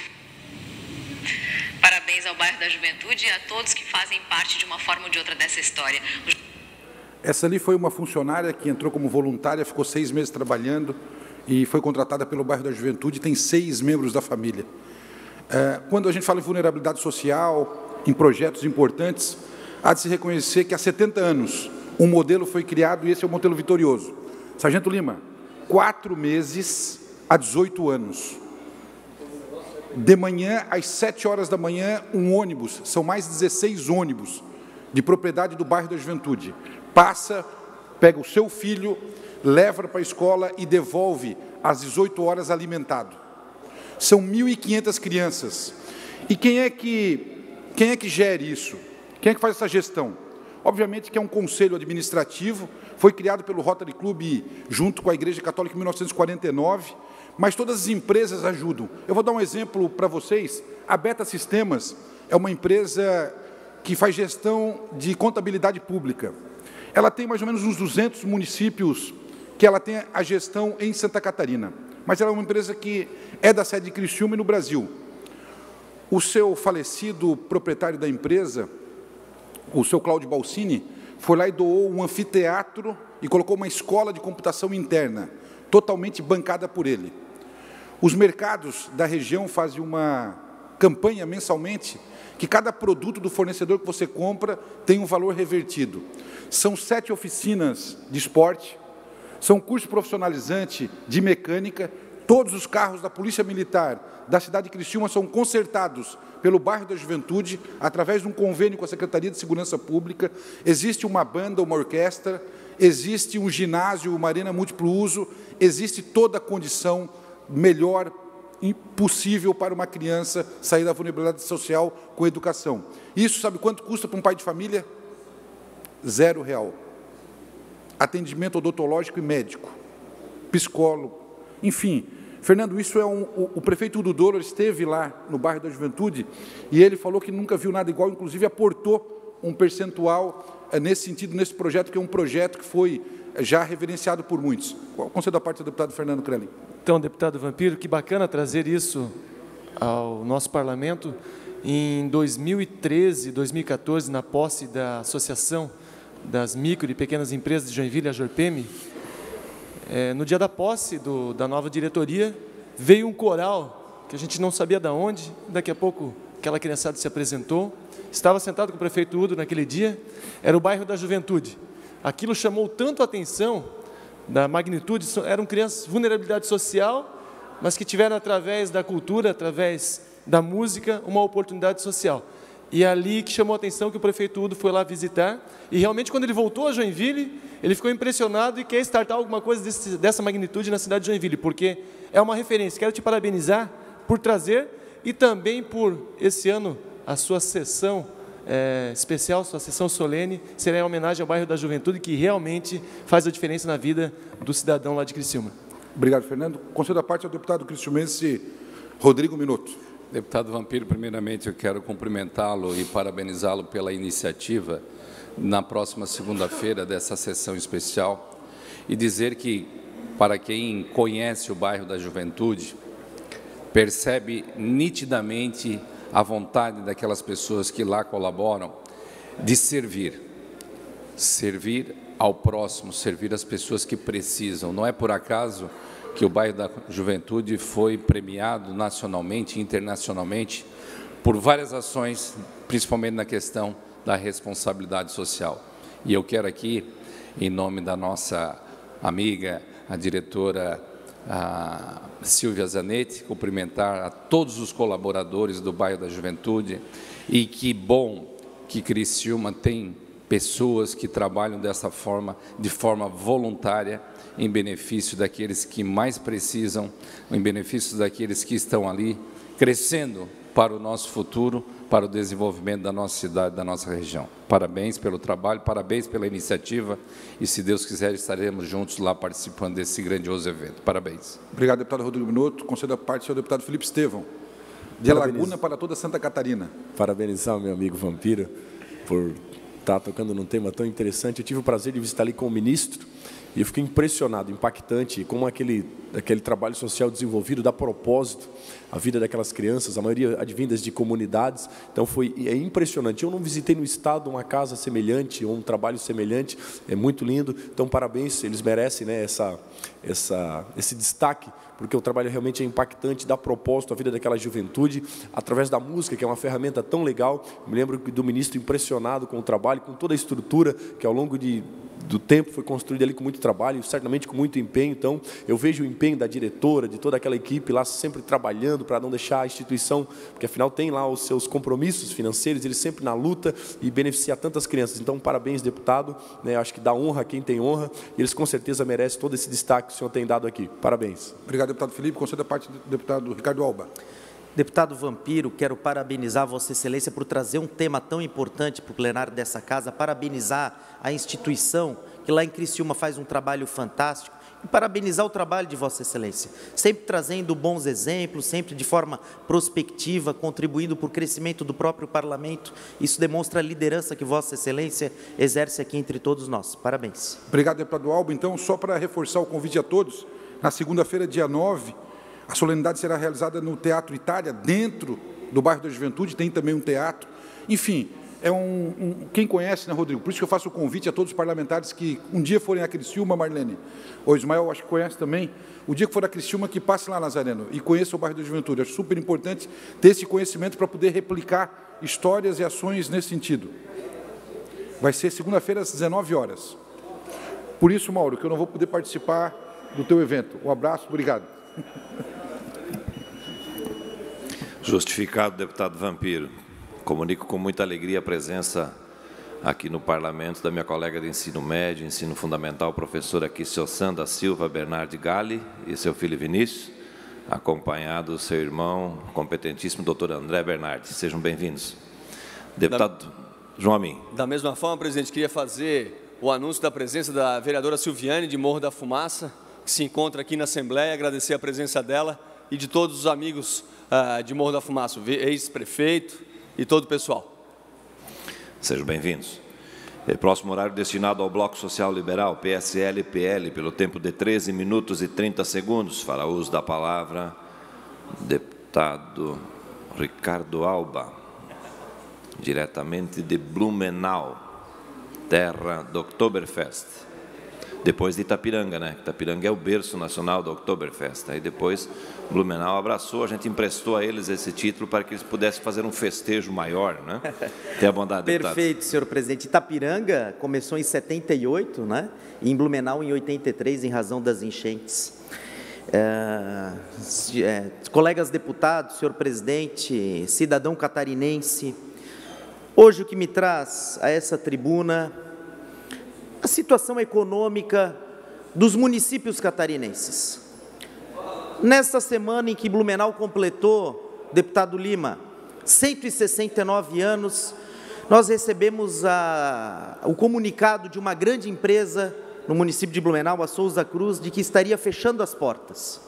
Parabéns ao bairro da Juventude e a todos que fazem parte de uma forma ou de outra dessa história. Essa ali foi uma funcionária que entrou como voluntária, ficou seis meses trabalhando e foi contratada pelo bairro da Juventude, tem seis membros da família. Quando a gente fala em vulnerabilidade social, em projetos importantes, há de se reconhecer que há setenta anos um modelo foi criado e esse é o modelo vitorioso. Sargento Lima, quatro meses a dezoito anos. De manhã, às sete horas da manhã, um ônibus, são mais dezesseis ônibus de propriedade do bairro da Juventude. Passa, pega o seu filho, leva para a escola e devolve às dezoito horas alimentado. São mil e quinhentas crianças. E quem é que, quem é que gere isso? Quem é que faz essa gestão? Obviamente que é um conselho administrativo, foi criado pelo Rotary Club junto com a Igreja Católica em mil novecentos e quarenta e nove, mas todas as empresas ajudam. Eu vou dar um exemplo para vocês. A Beta Sistemas é uma empresa que faz gestão de contabilidade pública. Ela tem mais ou menos uns duzentos municípios que ela tem a gestão em Santa Catarina, mas ela é uma empresa que é da sede de Criciúma e no Brasil. O seu falecido proprietário da empresa, o seu Cláudio Balsini, foi lá e doou um anfiteatro e colocou uma escola de computação interna, totalmente bancada por ele. Os mercados da região fazem uma campanha mensalmente que cada produto do fornecedor que você compra tem um valor revertido. São sete oficinas de esporte, são curso profissionalizante de mecânica, todos os carros da Polícia Militar da cidade de Criciúma são consertados pelo bairro da Juventude, através de um convênio com a Secretaria de Segurança Pública. Existe uma banda, uma orquestra, existe um ginásio, uma arena múltiplo uso, existe toda a condição melhor possível para uma criança sair da vulnerabilidade social com educação. Isso, sabe quanto custa para um pai de família? Zero real. Atendimento odontológico e médico, psicólogo, enfim. Fernando, isso é um... O, o prefeito Udo Doller esteve lá no bairro da Juventude e ele falou que nunca viu nada igual, inclusive aportou um percentual é, nesse sentido, nesse projeto, que é um projeto que foi já reverenciado por muitos. Qual o conselho da parte do deputado Fernando Krelin? Então, deputado Vampiro, que bacana trazer isso ao nosso parlamento. Em dois mil e treze, dois mil e quatorze, na posse da Associação das Micro e Pequenas Empresas de Joinville, a Jorpeme, é, no dia da posse do, da nova diretoria, veio um coral, que a gente não sabia de onde, daqui a pouco aquela criançada se apresentou, estava sentado com o prefeito Udo naquele dia, era o bairro da Juventude. Aquilo chamou tanto a atenção da magnitude, eram crianças de vulnerabilidade social, mas que tiveram, através da cultura, através da música, uma oportunidade social. E é ali que chamou a atenção que o prefeito Udo foi lá visitar, e realmente quando ele voltou a Joinville, ele ficou impressionado e quer startar alguma coisa desse, dessa magnitude na cidade de Joinville, porque é uma referência. Quero te parabenizar por trazer e também por, esse ano, a sua sessão É, especial, sua sessão solene, será em homenagem ao bairro da Juventude, que realmente faz a diferença na vida do cidadão lá de Criciúma. Obrigado, Fernando. Conselho da parte ao deputado criciumense Rodrigo Minotto. Deputado Vampiro, primeiramente eu quero cumprimentá-lo e parabenizá-lo pela iniciativa na próxima segunda-feira dessa sessão especial e dizer que, para quem conhece o bairro da Juventude, percebe nitidamente a vontade daquelas pessoas que lá colaboram de servir, servir ao próximo, servir as pessoas que precisam. Não é por acaso que o bairro da Juventude foi premiado nacionalmente e internacionalmente por várias ações, principalmente na questão da responsabilidade social. E eu quero aqui, em nome da nossa amiga, a diretora a Silvia Zanetti, cumprimentar a todos os colaboradores do bairro da Juventude, e que bom que Criciúma tem pessoas que trabalham dessa forma, de forma voluntária, em benefício daqueles que mais precisam, em benefício daqueles que estão ali, crescendo para o nosso futuro, para o desenvolvimento da nossa cidade, da nossa região. Parabéns pelo trabalho, parabéns pela iniciativa, e, se Deus quiser, estaremos juntos lá participando desse grandioso evento. Parabéns. Obrigado, deputado Rodrigo Minotto. Conselho da parte ao deputado Felipe Estevão, de Laguna para toda Santa Catarina. Parabenizar o meu amigo Vampiro por estar tocando num tema tão interessante. Eu tive o prazer de visitar ali com o ministro, e eu fiquei impressionado, impactante, como aquele, aquele trabalho social desenvolvido dá propósito à vida daquelas crianças, a maioria advindas de comunidades. Então, foi é impressionante. Eu não visitei no estado uma casa semelhante, ou um trabalho semelhante, é muito lindo. Então, parabéns, eles merecem, né, essa, essa, esse destaque, porque o trabalho realmente é impactante, dá propósito à vida daquela juventude, através da música, que é uma ferramenta tão legal. Eu me lembro do ministro impressionado com o trabalho, com toda a estrutura, que ao longo de do tempo foi construída ali com muito trabalho, certamente com muito empenho. Então, eu vejo o empenho da diretora, de toda aquela equipe lá, sempre trabalhando para não deixar a instituição, porque afinal tem lá os seus compromissos financeiros, eles sempre na luta e beneficiar tantas crianças. Então, parabéns, deputado, né? Acho que dá honra a quem tem honra, e eles com certeza merecem todo esse destaque que o senhor tem dado aqui. Parabéns. Obrigado, deputado Felipe. Conselho da parte do deputado Ricardo Alba. Deputado Vampiro, quero parabenizar Vossa Excelência por trazer um tema tão importante para o plenário dessa casa, parabenizar a instituição, que lá em Criciúma faz um trabalho fantástico, e parabenizar o trabalho de Vossa Excelência, sempre trazendo bons exemplos, sempre de forma prospectiva, contribuindo para o crescimento do próprio parlamento. Isso demonstra a liderança que Vossa Excelência exerce aqui entre todos nós. Parabéns. Obrigado, deputado Alba. Então, só para reforçar o convite a todos, na segunda-feira, dia nove, a solenidade será realizada no Teatro Itália, dentro do bairro da Juventude, tem também um teatro. Enfim, é um, um, quem conhece, né, Rodrigo? Por isso que eu faço o convite a todos os parlamentares que um dia forem a Criciúma, Marlene, ou Ismael, acho que conhece também, o dia que for a Criciúma, que passe lá, Nazareno, e conheça o bairro da Juventude. Acho super importante ter esse conhecimento para poder replicar histórias e ações nesse sentido. Vai ser segunda-feira, às dezenove horas. Por isso, Mauro, que eu não vou poder participar do teu evento. Um abraço, obrigado. Justificado, deputado Vampiro. Comunico com muita alegria a presença aqui no Parlamento da minha colega de ensino médio, ensino fundamental, professora Kissiosan da Silva Bernardi Galli e seu filho Vinícius, acompanhado do seu irmão, competentíssimo doutor André Bernardi. Sejam bem-vindos. Deputado da, João Amin. Da mesma forma, presidente, queria fazer o anúncio da presença da vereadora Silviane, de Morro da Fumaça, que se encontra aqui na Assembleia, agradecer a presença dela e de todos os amigos uh, de Morro da Fumaça, o ex-prefeito e todo o pessoal. Sejam bem-vindos. É, próximo horário destinado ao Bloco Social Liberal, P S L e P L, pelo tempo de treze minutos e trinta segundos. Fará uso da palavra deputado Ricardo Alba, diretamente de Blumenau, terra do Oktoberfest. Depois de Itapiranga, né? Itapiranga é o berço nacional do Oktoberfest. Aí depois Blumenau abraçou, a gente emprestou a eles esse título para que eles pudessem fazer um festejo maior, né? Tenha a bondade, deputado. Perfeito, senhor presidente. Itapiranga começou em setenta e oito, né? E em Blumenau em oitenta e três, em razão das enchentes. É, é, colegas deputados, senhor presidente, cidadão catarinense, hoje o que me traz a essa tribuna a situação econômica dos municípios catarinenses. Nesta semana em que Blumenau completou, deputado Lima, cento e sessenta e nove anos, nós recebemos a, o comunicado de uma grande empresa no município de Blumenau, a Souza Cruz, de que estaria fechando as portas.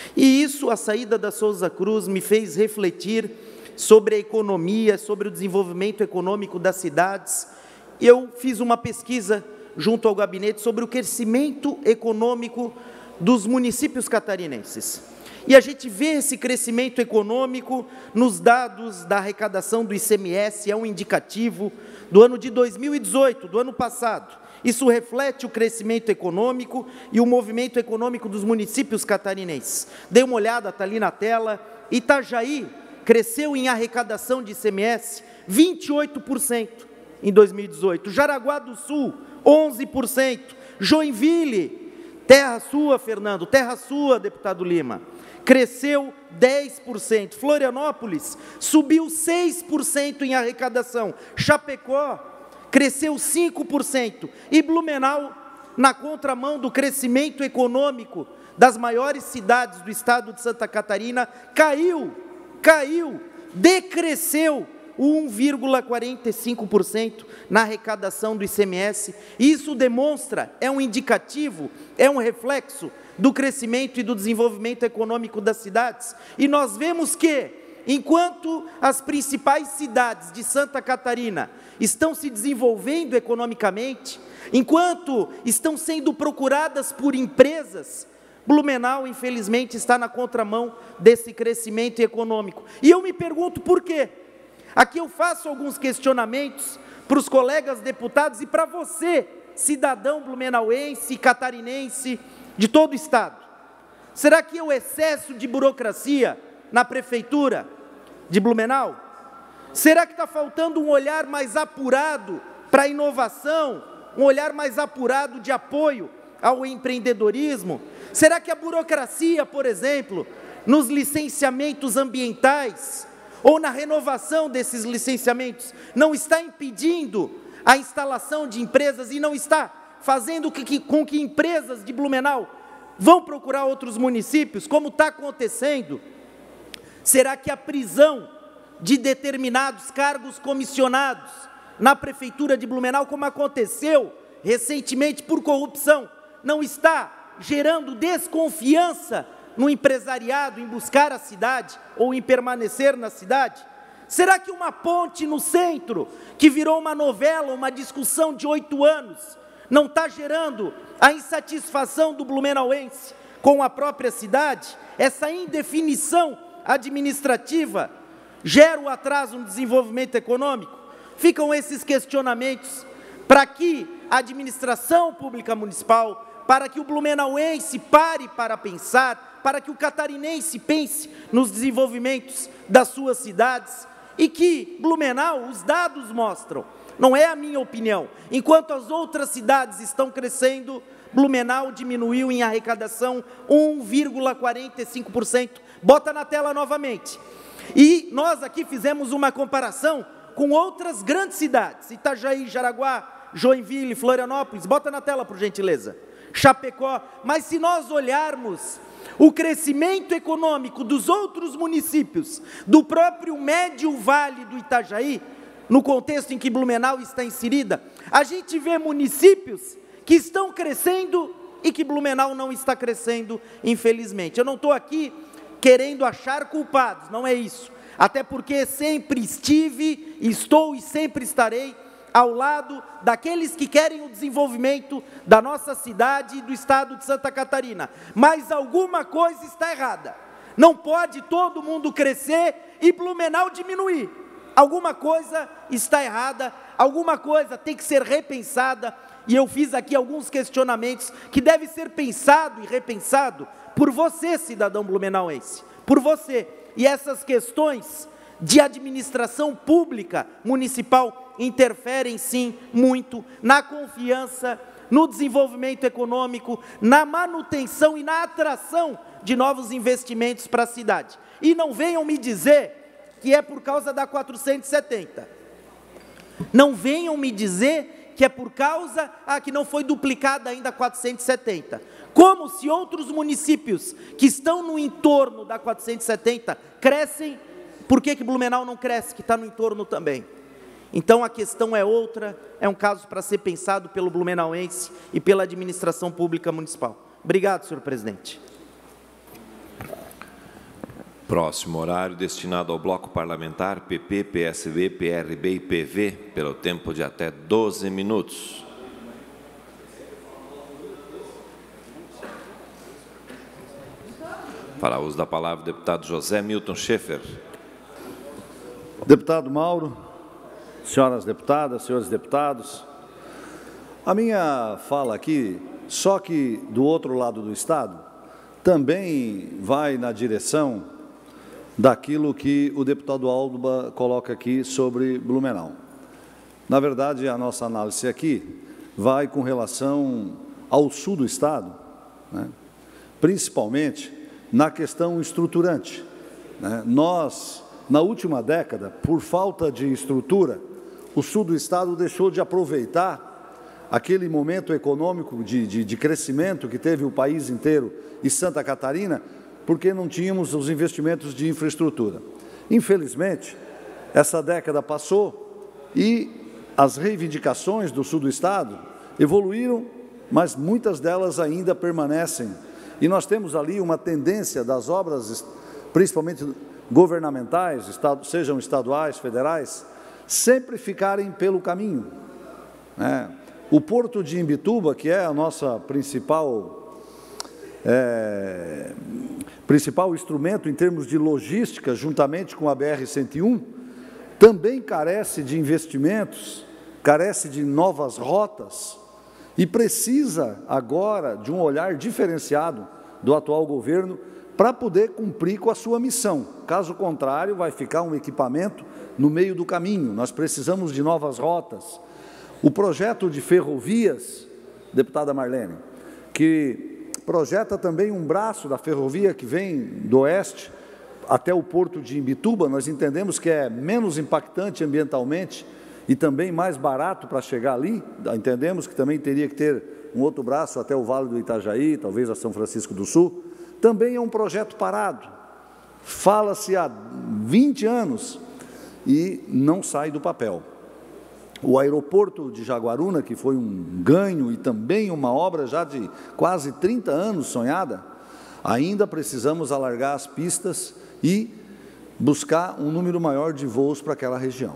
E isso, a saída da Souza Cruz, me fez refletir sobre a economia, sobre o desenvolvimento econômico das cidades. Eu fiz uma pesquisa junto ao gabinete sobre o crescimento econômico dos municípios catarinenses. E a gente vê esse crescimento econômico nos dados da arrecadação do I C M S, é um indicativo do ano de dois mil e dezoito, do ano passado. Isso reflete o crescimento econômico e o movimento econômico dos municípios catarinenses. Dê uma olhada, está ali na tela. Itajaí cresceu em arrecadação de I C M S vinte e oito por cento em dois mil e dezoito. Jaraguá do Sul, onze por cento. Joinville, terra sua, Fernando, terra sua, deputado Lima, cresceu dez por cento. Florianópolis subiu seis por cento em arrecadação. Chapecó cresceu cinco por cento. E Blumenau, na contramão do crescimento econômico das maiores cidades do estado de Santa Catarina, caiu, caiu, decresceu um vírgula quarenta e cinco por cento na arrecadação do I C M S. Isso demonstra, é um indicativo, é um reflexo do crescimento e do desenvolvimento econômico das cidades. E nós vemos que, enquanto as principais cidades de Santa Catarina estão se desenvolvendo economicamente, enquanto estão sendo procuradas por empresas, Blumenau, infelizmente, está na contramão desse crescimento econômico. E eu me pergunto por quê? Aqui eu faço alguns questionamentos para os colegas deputados e para você, cidadão blumenauense, catarinense, de todo o estado. Será que é o excesso de burocracia na prefeitura de Blumenau? Será que está faltando um olhar mais apurado para a inovação, um olhar mais apurado de apoio ao empreendedorismo? Será que a burocracia, por exemplo, nos licenciamentos ambientais, ou na renovação desses licenciamentos, não está impedindo a instalação de empresas e não está fazendo que, que, com que empresas de Blumenau vão procurar outros municípios, como está acontecendo? Será que a prisão de determinados cargos comissionados na prefeitura de Blumenau, como aconteceu recentemente por corrupção, não está gerando desconfiança no empresariado, em buscar a cidade ou em permanecer na cidade? Será que uma ponte no centro, que virou uma novela, uma discussão de oito anos, não está gerando a insatisfação do blumenauense com a própria cidade? Essa indefinição administrativa gera o atraso no desenvolvimento econômico? Ficam esses questionamentos para que a administração pública municipal, para que o blumenauense pare para pensar, para que o catarinense pense nos desenvolvimentos das suas cidades, e que Blumenau, os dados mostram, não é a minha opinião, enquanto as outras cidades estão crescendo, Blumenau diminuiu em arrecadação um vírgula quarenta e cinco por cento. Bota na tela novamente. E nós aqui fizemos uma comparação com outras grandes cidades, Itajaí, Jaraguá, Joinville, Florianópolis, bota na tela, por gentileza, Chapecó. Mas se nós olharmos o crescimento econômico dos outros municípios, do próprio médio vale do Itajaí, no contexto em que Blumenau está inserida, a gente vê municípios que estão crescendo e que Blumenau não está crescendo, infelizmente. Eu não estou aqui querendo achar culpados, não é isso. Até porque sempre estive, estou e sempre estarei ao lado daqueles que querem o desenvolvimento da nossa cidade e do estado de Santa Catarina. Mas alguma coisa está errada. Não pode todo mundo crescer e Blumenau diminuir. Alguma coisa está errada, alguma coisa tem que ser repensada, e eu fiz aqui alguns questionamentos que devem ser pensado e repensado por você, cidadão blumenauense, por você. E essas questões de administração pública municipal interferem, sim, muito na confiança, no desenvolvimento econômico, na manutenção e na atração de novos investimentos para a cidade. E não venham me dizer que é por causa da quatrocentos e setenta. Não venham me dizer que é por causa ah, que não foi duplicada ainda a quatrocentos e setenta. Como se outros municípios que estão no entorno da quatrocentos e setenta crescem, por que que Blumenau não cresce, que está no entorno também? Então a questão é outra, é um caso para ser pensado pelo blumenauense e pela administração pública municipal. Obrigado, senhor presidente. Próximo horário destinado ao bloco parlamentar P P, P S B, P R B e P V, pelo tempo de até doze minutos. Para uso da palavra, o deputado José Milton Schaeffer. Deputado Mauro, senhoras deputadas, senhores deputados, a minha fala aqui, só que do outro lado do Estado, também vai na direção daquilo que o deputado Alba coloca aqui sobre Blumenau. Na verdade, a nossa análise aqui vai com relação ao sul do Estado, né? Principalmente na questão estruturante, né? Nós, na última década, por falta de estrutura, o sul do Estado deixou de aproveitar aquele momento econômico de, de, de crescimento que teve o país inteiro e Santa Catarina, porque não tínhamos os investimentos de infraestrutura. Infelizmente, essa década passou e as reivindicações do sul do Estado evoluíram, mas muitas delas ainda permanecem. E nós temos ali uma tendência das obras, principalmente governamentais, sejam estaduais, federais, sempre ficarem pelo caminho, né? O Porto de Imbituba, que é a nossa principal, é, principal instrumento em termos de logística, juntamente com a B R cento e um, também carece de investimentos, carece de novas rotas e precisa agora de um olhar diferenciado do atual governo para poder cumprir com a sua missão. Caso contrário, vai ficar um equipamento no meio do caminho. Nós precisamos de novas rotas. O projeto de ferrovias, deputada Marlene, que projeta também um braço da ferrovia que vem do oeste até o Porto de Imbituba, nós entendemos que é menos impactante ambientalmente e também mais barato para chegar ali. Entendemos que também teria que ter um outro braço até o Vale do Itajaí, talvez a São Francisco do Sul. Também é um projeto parado. Fala-se há vinte anos e não sai do papel. O aeroporto de Jaguaruna, que foi um ganho e também uma obra já de quase trinta anos sonhada, ainda precisamos alargar as pistas e buscar um número maior de voos para aquela região.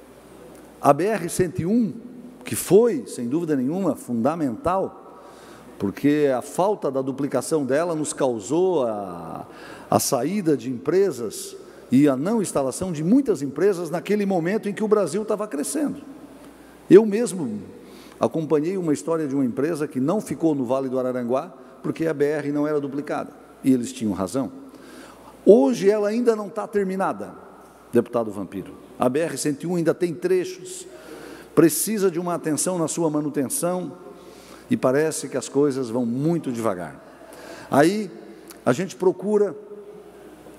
A B R cento e um, que foi, sem dúvida nenhuma, fundamental, porque a falta da duplicação dela nos causou a, a saída de empresas e a não instalação de muitas empresas naquele momento em que o Brasil estava crescendo. Eu mesmo acompanhei uma história de uma empresa que não ficou no Vale do Araranguá porque a B R não era duplicada, e eles tinham razão. Hoje ela ainda não está terminada, deputado Vampiro. A B R cento e um ainda tem trechos, precisa de uma atenção na sua manutenção e parece que as coisas vão muito devagar. Aí a gente procura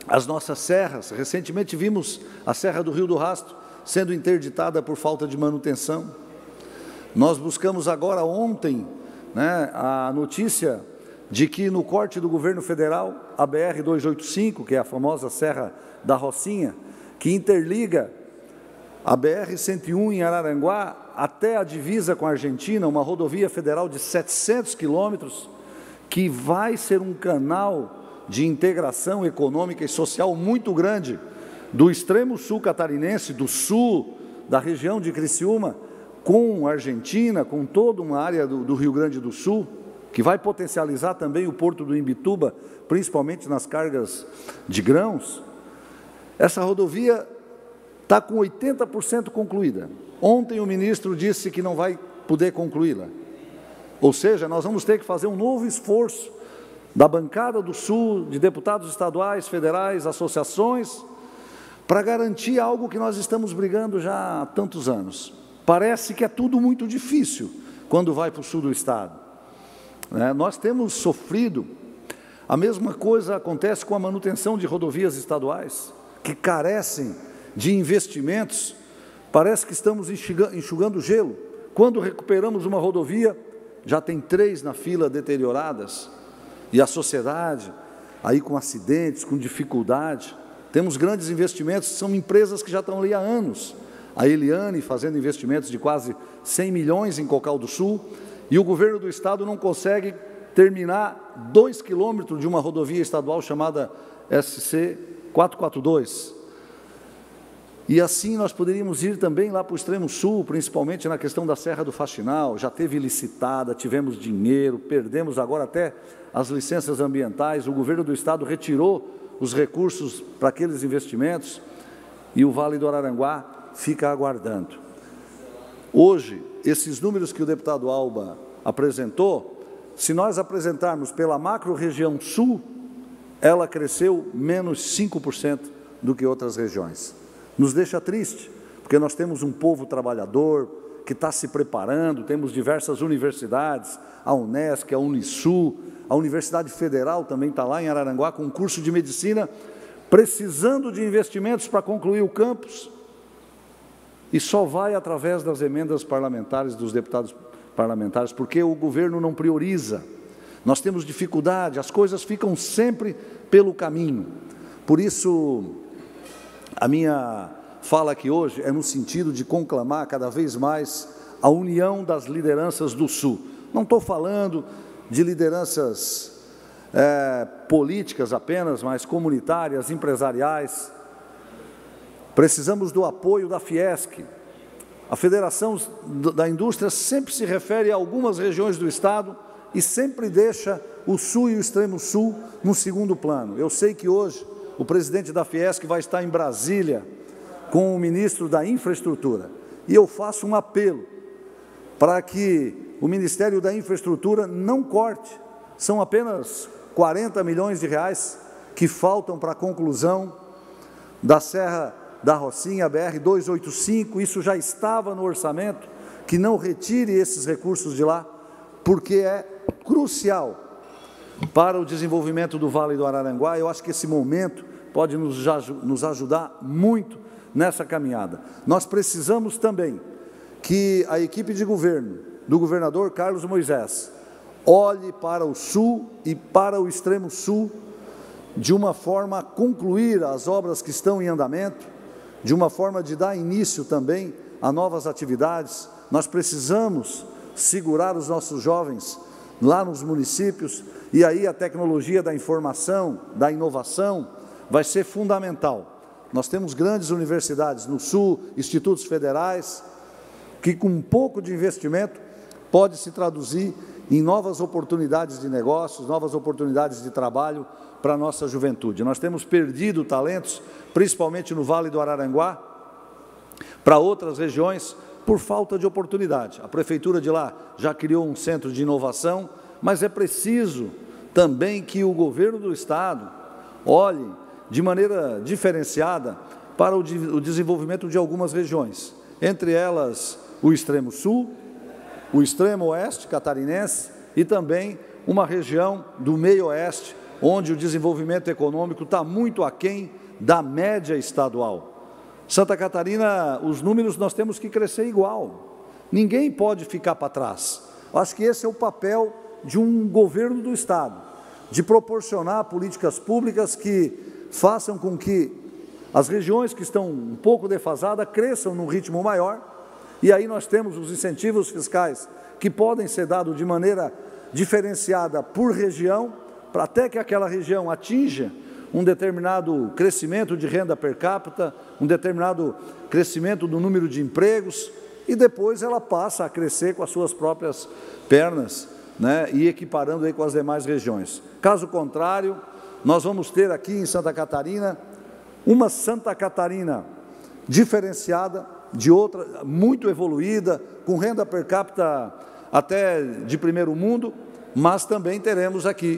as nossas serras. Recentemente vimos a Serra do Rio do Rastro sendo interditada por falta de manutenção. Nós buscamos agora ontem, né, a notícia de que no corte do governo federal, a B R duzentos e oitenta e cinco, que é a famosa Serra da Rocinha, que interliga a B R cento e um em Araranguá até a divisa com a Argentina, uma rodovia federal de setecentos quilômetros, que vai ser um canal de integração econômica e social muito grande do extremo sul catarinense, do sul, da região de Criciúma, com a Argentina, com toda uma área do, do Rio Grande do Sul, que vai potencializar também o porto do Imbituba, principalmente nas cargas de grãos. Essa rodovia está com oitenta por cento concluída. Ontem o ministro disse que não vai poder concluí-la. Ou seja, nós vamos ter que fazer um novo esforço da bancada do Sul, de deputados estaduais, federais, associações, para garantir algo que nós estamos brigando já há tantos anos. Parece que é tudo muito difícil quando vai para o sul do estado. É, nós temos sofrido, a mesma coisa acontece com a manutenção de rodovias estaduais, que carecem de investimentos. Parece que estamos enxugando gelo. Quando recuperamos uma rodovia, já tem três na fila deterioradas. E a sociedade, aí com acidentes, com dificuldade. Temos grandes investimentos, são empresas que já estão ali há anos. A Eliane fazendo investimentos de quase cem milhões em Cocal do Sul, e o governo do estado não consegue terminar dois quilômetros de uma rodovia estadual chamada S C quatrocentos e quarenta e dois. E assim nós poderíamos ir também lá para o extremo sul, principalmente na questão da Serra do Faxinal. Já teve licitada, tivemos dinheiro, perdemos agora até as licenças ambientais, o governo do estado retirou os recursos para aqueles investimentos e o Vale do Araranguá fica aguardando. Hoje, esses números que o deputado Alba apresentou, se nós apresentarmos pela macro-região sul, ela cresceu menos cinco por cento do que outras regiões. Nos deixa triste, porque nós temos um povo trabalhador que está se preparando, temos diversas universidades, a Unesc, a Unisul, a Universidade Federal também está lá em Araranguá com um curso de medicina, precisando de investimentos para concluir o campus, e só vai através das emendas parlamentares, dos deputados parlamentares, porque o governo não prioriza. Nós temos dificuldade, as coisas ficam sempre pelo caminho. Por isso, a minha fala aqui hoje é no sentido de conclamar cada vez mais a união das lideranças do Sul. Não estou falando de lideranças é, políticas apenas, mas comunitárias, empresariais. Precisamos do apoio da Fiesc. A Federação da Indústria sempre se refere a algumas regiões do estado e sempre deixa o Sul e o Extremo Sul no segundo plano. Eu sei que hoje o presidente da Fiesc vai estar em Brasília com o ministro da Infraestrutura. E eu faço um apelo para que o Ministério da Infraestrutura não corte. São apenas quarenta milhões de reais que faltam para a conclusão da Serra da Rocinha, B R duzentos e oitenta e cinco. Isso já estava no orçamento, que não retire esses recursos de lá, porque é crucial para o desenvolvimento do Vale do Araranguá. Eu acho que esse momento pode nos, nos ajudar muito nessa caminhada. Nós precisamos também que a equipe de governo do governador Carlos Moisés olhe para o sul e para o extremo sul de uma forma a concluir as obras que estão em andamento, de uma forma de dar início também a novas atividades. Nós precisamos segurar os nossos jovens lá nos municípios, e aí a tecnologia da informação, da inovação, vai ser fundamental. Nós temos grandes universidades no Sul, institutos federais, que com um pouco de investimento pode se traduzir em novas oportunidades de negócios, novas oportunidades de trabalho para a nossa juventude. Nós temos perdido talentos, principalmente no Vale do Araranguá, para outras regiões, por falta de oportunidade. A prefeitura de lá já criou um centro de inovação, mas é preciso também que o governo do estado olhe de maneira diferenciada para o, de, o desenvolvimento de algumas regiões, entre elas o extremo sul, o extremo oeste catarinense e também uma região do meio oeste, onde o desenvolvimento econômico está muito aquém da média estadual. Santa Catarina, os números nós temos que crescer igual. Ninguém pode ficar para trás. Acho que esse é o papel de um governo do Estado, de proporcionar políticas públicas que façam com que as regiões que estão um pouco defasadas cresçam num ritmo maior, e aí nós temos os incentivos fiscais que podem ser dados de maneira diferenciada por região, para até que aquela região atinja um determinado crescimento de renda per capita, um determinado crescimento do número de empregos, e depois ela passa a crescer com as suas próprias pernas, né, e equiparando aí com as demais regiões. Caso contrário, nós vamos ter aqui em Santa Catarina uma Santa Catarina diferenciada de outra, muito evoluída, com renda per capita até de primeiro mundo, mas também teremos aqui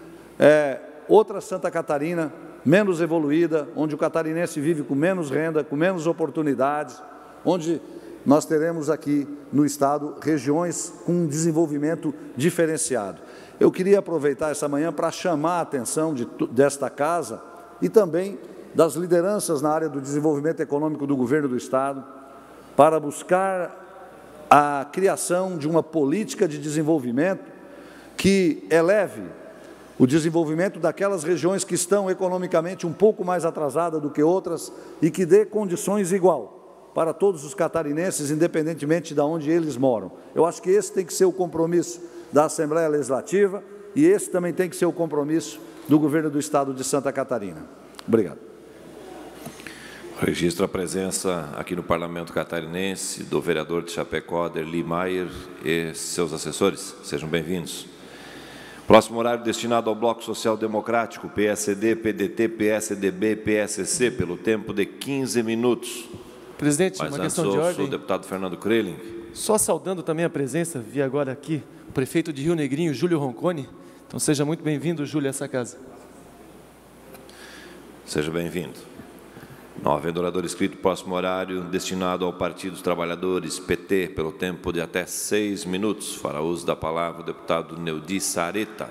é, outra Santa Catarina menos evoluída, onde o catarinense vive com menos renda, com menos oportunidades, onde nós teremos aqui no Estado regiões com um desenvolvimento diferenciado. Eu queria aproveitar essa manhã para chamar a atenção de, desta Casa e também das lideranças na área do desenvolvimento econômico do governo do Estado, para buscar a criação de uma política de desenvolvimento que eleve o desenvolvimento daquelas regiões que estão economicamente um pouco mais atrasadas do que outras e que dê condições igual para todos os catarinenses, independentemente de onde eles moram. Eu acho que esse tem que ser o compromisso da Assembleia Legislativa e esse também tem que ser o compromisso do governo do Estado de Santa Catarina. Obrigado. Registro a presença aqui no Parlamento Catarinense do vereador de Chapecó, Derli Maier, e seus assessores. Sejam bem-vindos. Próximo horário destinado ao Bloco Social Democrático, P S D, P D T, P S D B e P S C, pelo tempo de quinze minutos. Presidente, Mas uma antes, questão de ordem. o deputado Fernando Kreling. Só saudando também a presença, vi agora aqui, o prefeito de Rio Negrinho, Júlio Ronconi. Então, seja muito bem-vindo, Júlio, a essa casa. Seja bem-vindo. Não havendo orador inscrito, próximo horário destinado ao Partido dos Trabalhadores, P T, pelo tempo de até seis minutos. Fará uso da palavra o deputado Neudi Sareta.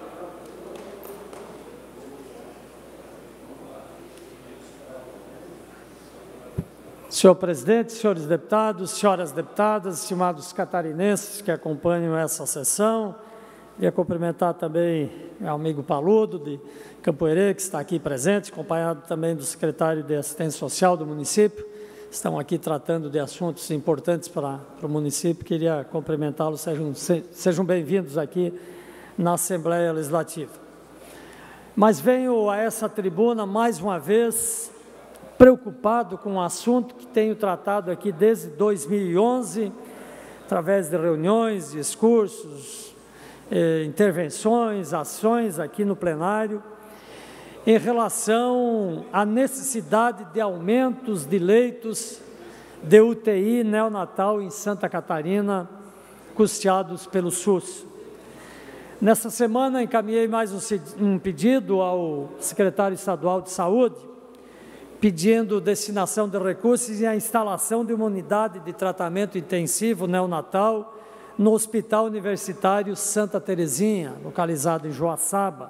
Senhor presidente, senhores deputados, senhoras deputadas, estimados catarinenses que acompanham essa sessão, queria cumprimentar também o amigo Paludo, de Campoerê, que está aqui presente, acompanhado também do secretário de Assistência Social do município. Estão aqui tratando de assuntos importantes para, para o município. Queria cumprimentá-los, sejam, sejam bem-vindos aqui na Assembleia Legislativa. Mas venho a essa tribuna, mais uma vez, preocupado com um assunto que tenho tratado aqui desde dois mil e onze, através de reuniões, discursos, eh, intervenções, ações aqui no plenário, em relação à necessidade de aumentos de leitos de U T I neonatal em Santa Catarina, custeados pelo SUS. Nessa semana, encaminhei mais um pedido ao secretário estadual de Saúde, pedindo destinação de recursos e a instalação de uma unidade de tratamento intensivo neonatal no Hospital Universitário Santa Terezinha, localizado em Joaçaba.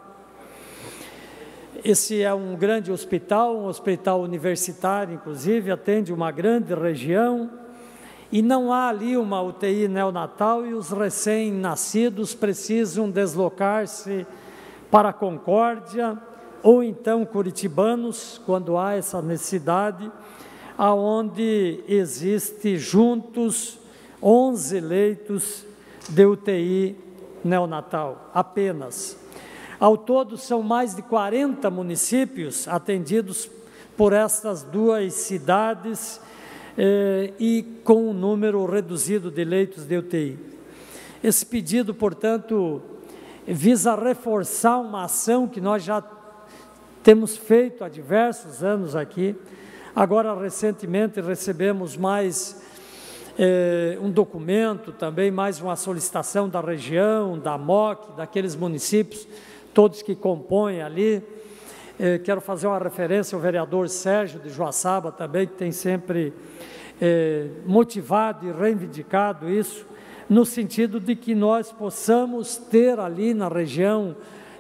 Esse é um grande hospital, um hospital universitário, inclusive, atende uma grande região, e não há ali uma U T I neonatal e os recém-nascidos precisam deslocar-se para Concórdia, ou então curitibanos, quando há essa necessidade, aonde existe juntos onze leitos de U T I neonatal, apenas. Ao todo, são mais de quarenta municípios atendidos por estas duas cidades eh, e com um número reduzido de leitos de U T I. Esse pedido, portanto, visa reforçar uma ação que nós já temos feito há diversos anos aqui. Agora, recentemente, recebemos mais eh, um documento, também mais uma solicitação da região, da M O C, daqueles municípios, todos que compõem ali. Eh, quero fazer uma referência ao vereador Sérgio de Joaçaba também, que tem sempre eh, motivado e reivindicado isso, no sentido de que nós possamos ter ali na região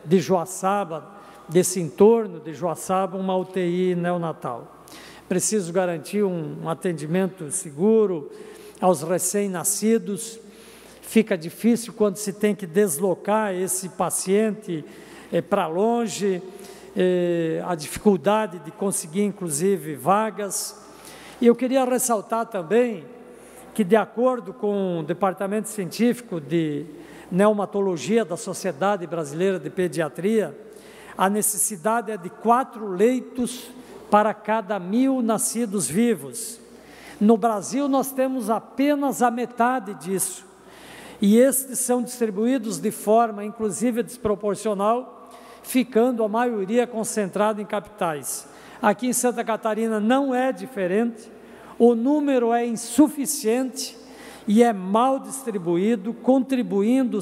de Joaçaba, desse entorno de Joaçaba, uma U T I neonatal. Preciso garantir um atendimento seguro aos recém-nascidos. Fica difícil quando se tem que deslocar esse paciente eh, para longe, eh, a dificuldade de conseguir, inclusive, vagas. E eu queria ressaltar também que, de acordo com o Departamento Científico de Neonatologia da Sociedade Brasileira de Pediatria, a necessidade é de quatro leitos para cada mil nascidos vivos. No Brasil, nós temos apenas a metade disso. E estes são distribuídos de forma, inclusive, desproporcional, ficando a maioria concentrada em capitais. Aqui em Santa Catarina não é diferente, o número é insuficiente e é mal distribuído, contribuindo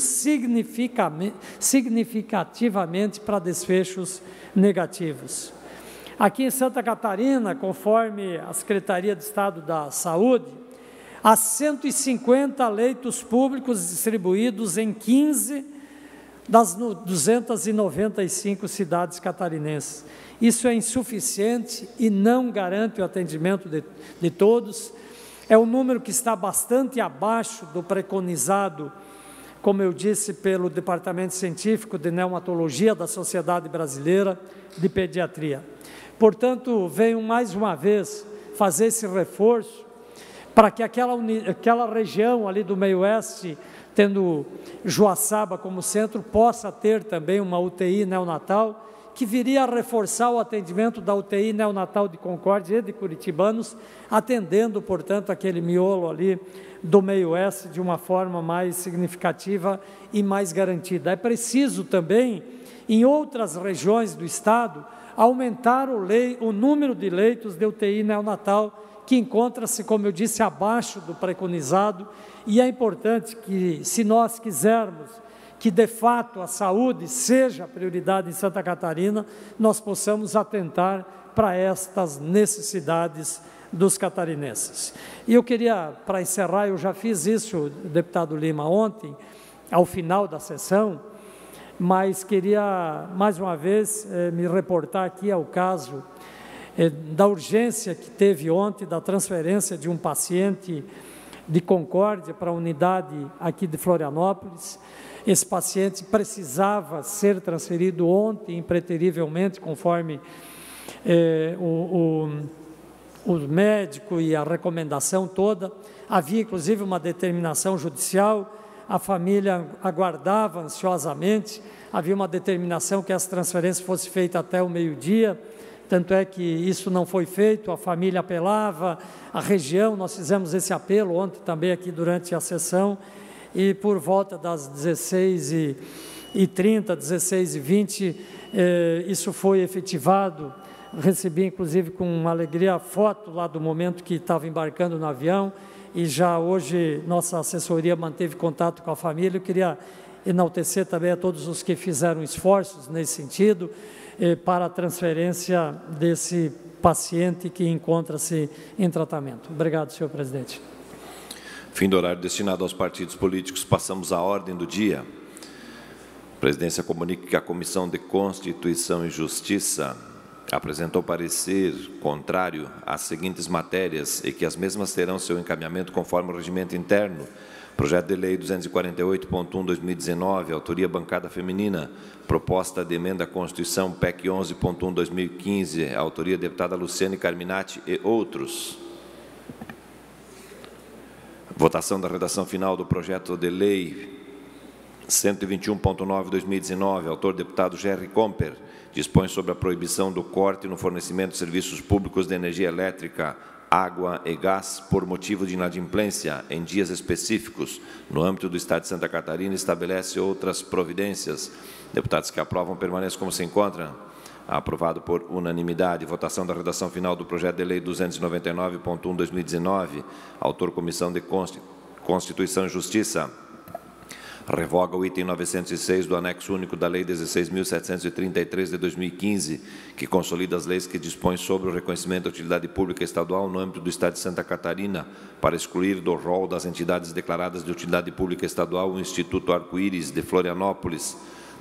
significativamente para desfechos negativos. Aqui em Santa Catarina, conforme a Secretaria de Estado da Saúde, há cento e cinquenta leitos públicos distribuídos em quinze das duzentas e noventa e cinco cidades catarinenses. Isso é insuficiente e não garante o atendimento de, de todos. É um número que está bastante abaixo do preconizado, como eu disse, pelo Departamento Científico de Neonatologia da Sociedade Brasileira de Pediatria. Portanto, venho mais uma vez fazer esse reforço para que aquela, aquela região ali do meio-oeste, tendo Joaçaba como centro, possa ter também uma U T I neonatal, que viria a reforçar o atendimento da U T I neonatal de Concórdia e de curitibanos, atendendo, portanto, aquele miolo ali do meio-oeste de uma forma mais significativa e mais garantida. É preciso também, em outras regiões do estado, aumentar o, lei, o número de leitos de U T I neonatal, que encontra-se, como eu disse, abaixo do preconizado, e é importante que, se nós quisermos que, de fato, a saúde seja a prioridade em Santa Catarina, nós possamos atentar para estas necessidades dos catarinenses. E eu queria, para encerrar, eu já fiz isso, deputado Lima, ontem, ao final da sessão, mas queria, mais uma vez, eh, me reportar aqui ao caso eh, da urgência que teve ontem, da transferência de um paciente de Concórdia para a unidade aqui de Florianópolis. Esse paciente precisava ser transferido ontem, impreterivelmente, conforme eh, o, o, o médico e a recomendação toda. Havia, inclusive, uma determinação judicial, a família aguardava ansiosamente, havia uma determinação que essa transferência fosse feita até o meio-dia, tanto é que isso não foi feito, a família apelava, a região, nós fizemos esse apelo ontem também aqui durante a sessão, e por volta das dezesseis e trinta, dezesseis e vinte, eh, isso foi efetivado. Recebi, inclusive, com alegria a foto lá do momento que estava embarcando no avião, e já hoje nossa assessoria manteve contato com a família. Eu queria enaltecer também a todos os que fizeram esforços nesse sentido, eh, para a transferência desse paciente que encontra-se em tratamento. Obrigado, senhor presidente. Fim do horário destinado aos partidos políticos, passamos à ordem do dia. A presidência comunica que a Comissão de Constituição e Justiça apresentou parecer contrário às seguintes matérias e que as mesmas terão seu encaminhamento conforme o regimento interno. Projeto de Lei duzentos e quarenta e oito ponto um barra dois mil e dezenove, autoria bancada feminina. Proposta de emenda à Constituição, P E C onze ponto um barra dois mil e quinze, autoria deputada Luciane Carminati e outros. Votação da redação final do projeto de lei cento e vinte e um ponto nove barra dois mil e dezenove, autor deputado Gerry Comper, dispõe sobre a proibição do corte no fornecimento de serviços públicos de energia elétrica, água e gás por motivo de inadimplência em dias específicos no âmbito do Estado de Santa Catarina e estabelece outras providências. Deputados que aprovam permaneçam como se encontram. Aprovado por unanimidade. Votação da redação final do projeto de lei duzentos e noventa e nove ponto um barra dois mil e dezenove. Autor, Comissão de Constituição e Justiça. Revoga o item novecentos e seis do anexo único da Lei dezesseis mil setecentos e trinta e três de dois mil e quinze, que consolida as leis que dispõem sobre o reconhecimento da utilidade pública estadual no âmbito do Estado de Santa Catarina, para excluir do rol das entidades declaradas de utilidade pública estadual o Instituto Arco-Íris de Florianópolis,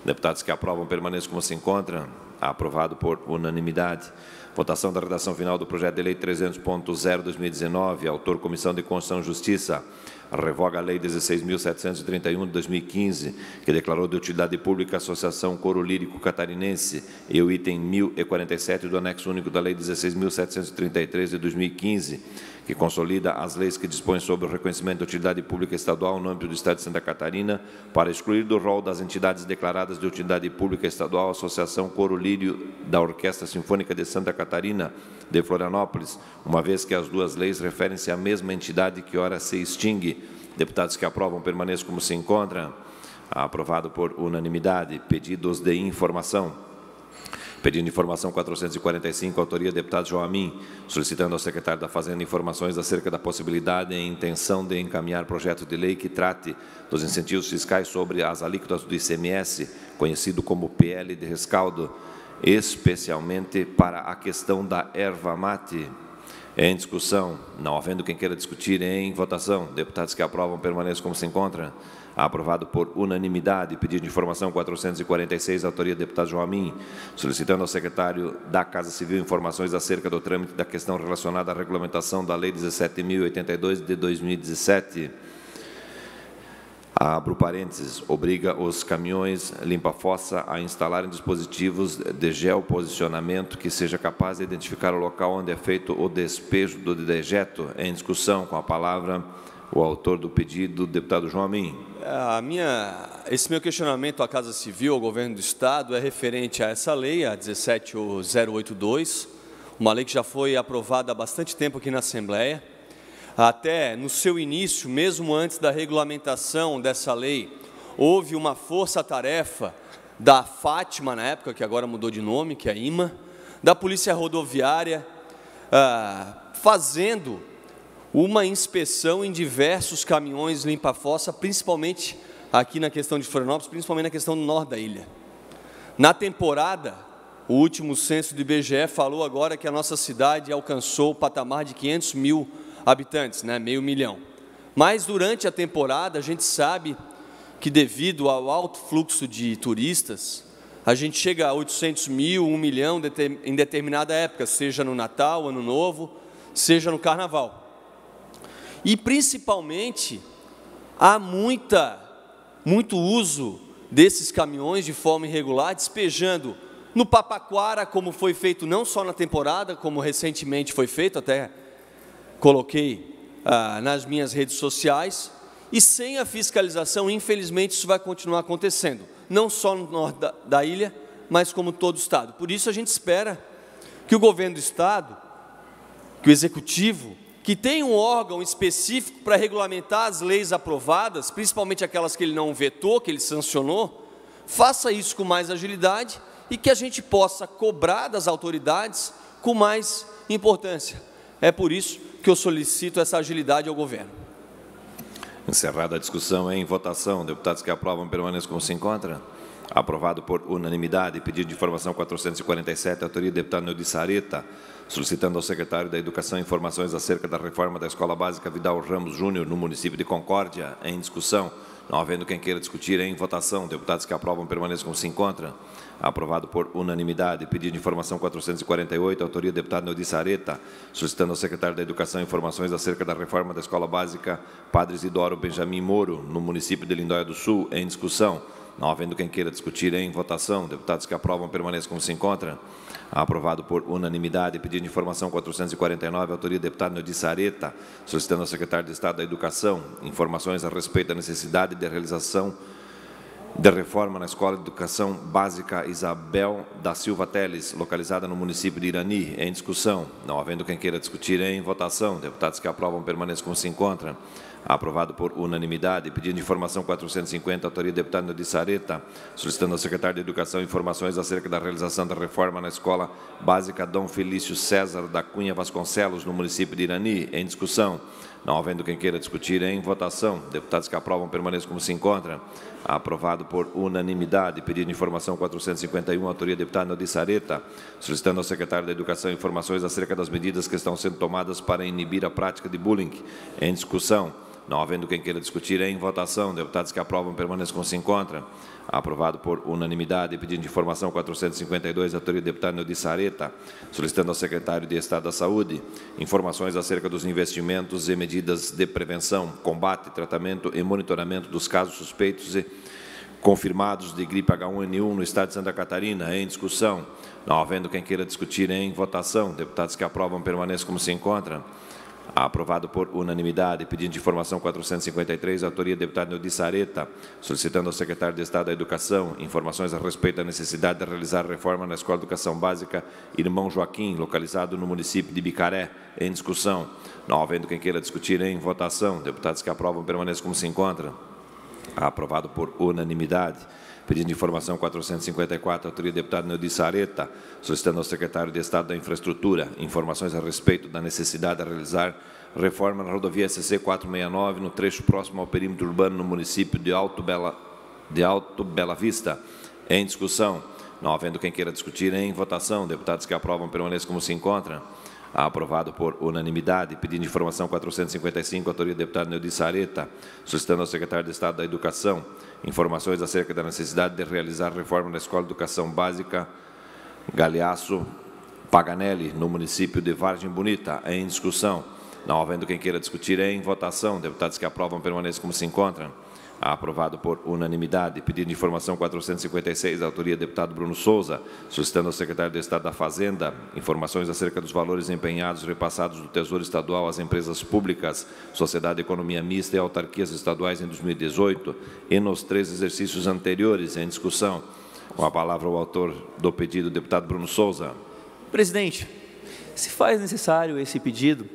Deputados que aprovam, permaneçam como se encontram. Aprovado por unanimidade. Votação da redação final do projeto de lei trezentos ponto zero barra dois mil e dezenove. Autor, Comissão de Constituição e Justiça. Revoga a Lei dezesseis mil setecentos e trinta e um de dois mil e quinze, que declarou de utilidade pública a Associação Coro Lírico Catarinense, e o item mil e quarenta e sete do anexo único da Lei dezesseis mil setecentos e trinta e três de dois mil e quinze, que consolida as leis que dispõem sobre o reconhecimento de utilidade pública estadual no âmbito do Estado de Santa Catarina, para excluir do rol das entidades declaradas de utilidade pública estadual a Associação Coro Lírio da Orquestra Sinfônica de Santa Catarina, de Florianópolis, uma vez que as duas leis referem-se à mesma entidade que ora se extingue. Deputados que aprovam, permaneçam como se encontram. Aprovado por unanimidade. Pedidos de informação. Pedido de informação quatrocentos e quarenta e cinco, autoria do deputado João Amin, solicitando ao secretário da Fazenda informações acerca da possibilidade e intenção de encaminhar projeto de lei que trate dos incentivos fiscais sobre as alíquotas do I C M S, conhecido como P L de rescaldo, especialmente para a questão da erva mate. Em discussão, não havendo quem queira discutir, em votação. Deputados que aprovam, permaneçam como se encontram. Aprovado por unanimidade. Pedido de informação quatrocentos e quarenta e seis, autoria do deputado João Amin, solicitando ao secretário da Casa Civil informações acerca do trâmite da questão relacionada à regulamentação da Lei dezessete mil e oitenta e dois de dois mil e dezessete. Abro parênteses, obriga os caminhões limpa-fossa a instalarem dispositivos de geoposicionamento que seja capaz de identificar o local onde é feito o despejo do dejeto. Em discussão, com a palavra o autor do pedido, deputado João Amin. A minha, esse meu questionamento à Casa Civil, ao Governo do Estado, é referente a essa lei, a dezessete mil oitenta e dois, uma lei que já foi aprovada há bastante tempo aqui na Assembleia. Até no seu início, mesmo antes da regulamentação dessa lei, houve uma força-tarefa da Fátima, na época, que agora mudou de nome, que é a I M A, da Polícia Rodoviária, ah, fazendo uma inspeção em diversos caminhões limpa-fossa, principalmente aqui na questão de Florianópolis, principalmente na questão do norte da ilha. Na temporada, o último censo do I B G E falou agora que a nossa cidade alcançou o patamar de quinhentos mil habitantes, né, meio milhão. Mas durante a temporada, a gente sabe que devido ao alto fluxo de turistas, a gente chega a oitocentos mil, um milhão em determinada época, seja no Natal, Ano Novo, seja no Carnaval. E, principalmente, há muita, muito uso desses caminhões de forma irregular, despejando no Papaquara, como foi feito não só na temporada, como recentemente foi feito, até coloquei ah, nas minhas redes sociais, e sem a fiscalização, infelizmente, isso vai continuar acontecendo, não só no norte da, da ilha, mas como todo o Estado. Por isso, a gente espera que o Governo do Estado, que o Executivo, que tem um órgão específico para regulamentar as leis aprovadas, principalmente aquelas que ele não vetou, que ele sancionou, faça isso com mais agilidade e que a gente possa cobrar das autoridades com mais importância. É por isso que eu solicito essa agilidade ao Governo. Encerrada a discussão, em votação. Deputados que aprovam, permaneçam como se encontram. Aprovado por unanimidade. Pedido de informação quatrocentos e quarenta e sete, autoria do deputado Neudi Sareta, solicitando ao secretário da Educação informações acerca da reforma da Escola Básica Vidal Ramos Júnior no município de Concórdia. Em discussão. Não havendo quem queira discutir, em votação. Deputados que aprovam, permaneçam como se encontram. Aprovado por unanimidade. Pedido de informação quatrocentos e quarenta e oito, autoria do deputado Neudi Sareta, solicitando ao secretário da Educação informações acerca da reforma da Escola Básica Padre Isidoro Benjamin Moro, no município de Lindóia do Sul. Em discussão. Não havendo quem queira discutir, em votação. Deputados que aprovam, permaneçam como se encontram. Aprovado por unanimidade. Pedido de informação quatrocentos e quarenta e nove, autoria do deputado Neudi Sareta, solicitando ao secretário de Estado da Educação informações a respeito da necessidade de realização de reforma na Escola de Educação Básica Isabel da Silva Teles, localizada no município de Irani. Em discussão. Não havendo quem queira discutir, em votação. Deputados que aprovam, permaneçam como se encontram. Aprovado por unanimidade. Pedido de informação quatrocentos e cinquenta, autoria do deputado Neudi Sareta, solicitando ao secretário de Educação informações acerca da realização da reforma na Escola Básica Dom Felício César da Cunha Vasconcelos, no município de Irani. Em discussão. Não havendo quem queira discutir, em votação. Deputados que aprovam, permaneçam como se encontram. Aprovado por unanimidade. Pedido de informação quatrocentos e cinquenta e um, autoria do deputado Neudi Sareta, solicitando ao secretário da Educação informações acerca das medidas que estão sendo tomadas para inibir a prática de bullying. Em discussão. Não havendo quem queira discutir, em votação. Deputados que aprovam permaneçam como se encontram. Aprovado por unanimidade. Pedido de informação quatrocentos e cinquenta e dois, autoria do deputado Neudi Sareta, solicitando ao secretário de Estado da Saúde informações acerca dos investimentos e medidas de prevenção, combate, tratamento e monitoramento dos casos suspeitos e confirmados de gripe H um N um no estado de Santa Catarina. Em discussão. Não havendo quem queira discutir, em votação. Deputados que aprovam permaneçam como se encontram. Aprovado por unanimidade. Pedido de informação quatrocentos e cinquenta e três, autoria do deputado Neudi Sareta, solicitando ao secretário de Estado da Educação informações a respeito da necessidade de realizar reforma na Escola de Educação Básica Irmão Joaquim, localizado no município de Bicaré. Em discussão. Não havendo quem queira discutir, em votação. Deputados que aprovam permaneçam como se encontram. Aprovado por unanimidade. Pedido de informação quatrocentos e cinquenta e quatro, autoria do deputado Neudi Sareta, solicitando ao secretário de Estado da Infraestrutura informações a respeito da necessidade de realizar reforma na rodovia S C quatrocentos e sessenta e nove, no trecho próximo ao perímetro urbano, no município de Alto Bela, de Alto Bela Vista. Em discussão. Não havendo quem queira discutir, em votação. Deputados que aprovam permaneçam como se encontram. Aprovado por unanimidade. Pedido de informação quatrocentos e cinquenta e cinco, autoria do deputado Neudi Sareta, solicitando ao secretário de Estado da Educação informações acerca da necessidade de realizar reforma na Escola de Educação Básica Galeasso Paganelli, no município de Vargem Bonita. Em discussão. Não havendo quem queira discutir, em votação. Deputados que aprovam permaneçam como se encontram. Aprovado por unanimidade. Pedido de informação quatrocentos e cinquenta e seis, autoria do deputado Bruno Souza, solicitando ao secretário de Estado da Fazenda informações acerca dos valores empenhados e repassados do Tesouro Estadual às empresas públicas, Sociedade de Economia Mista e autarquias estaduais em dois mil e dezoito e nos três exercícios anteriores. Em discussão. Com a palavra o autor do pedido, deputado Bruno Souza. Presidente, se faz necessário esse pedido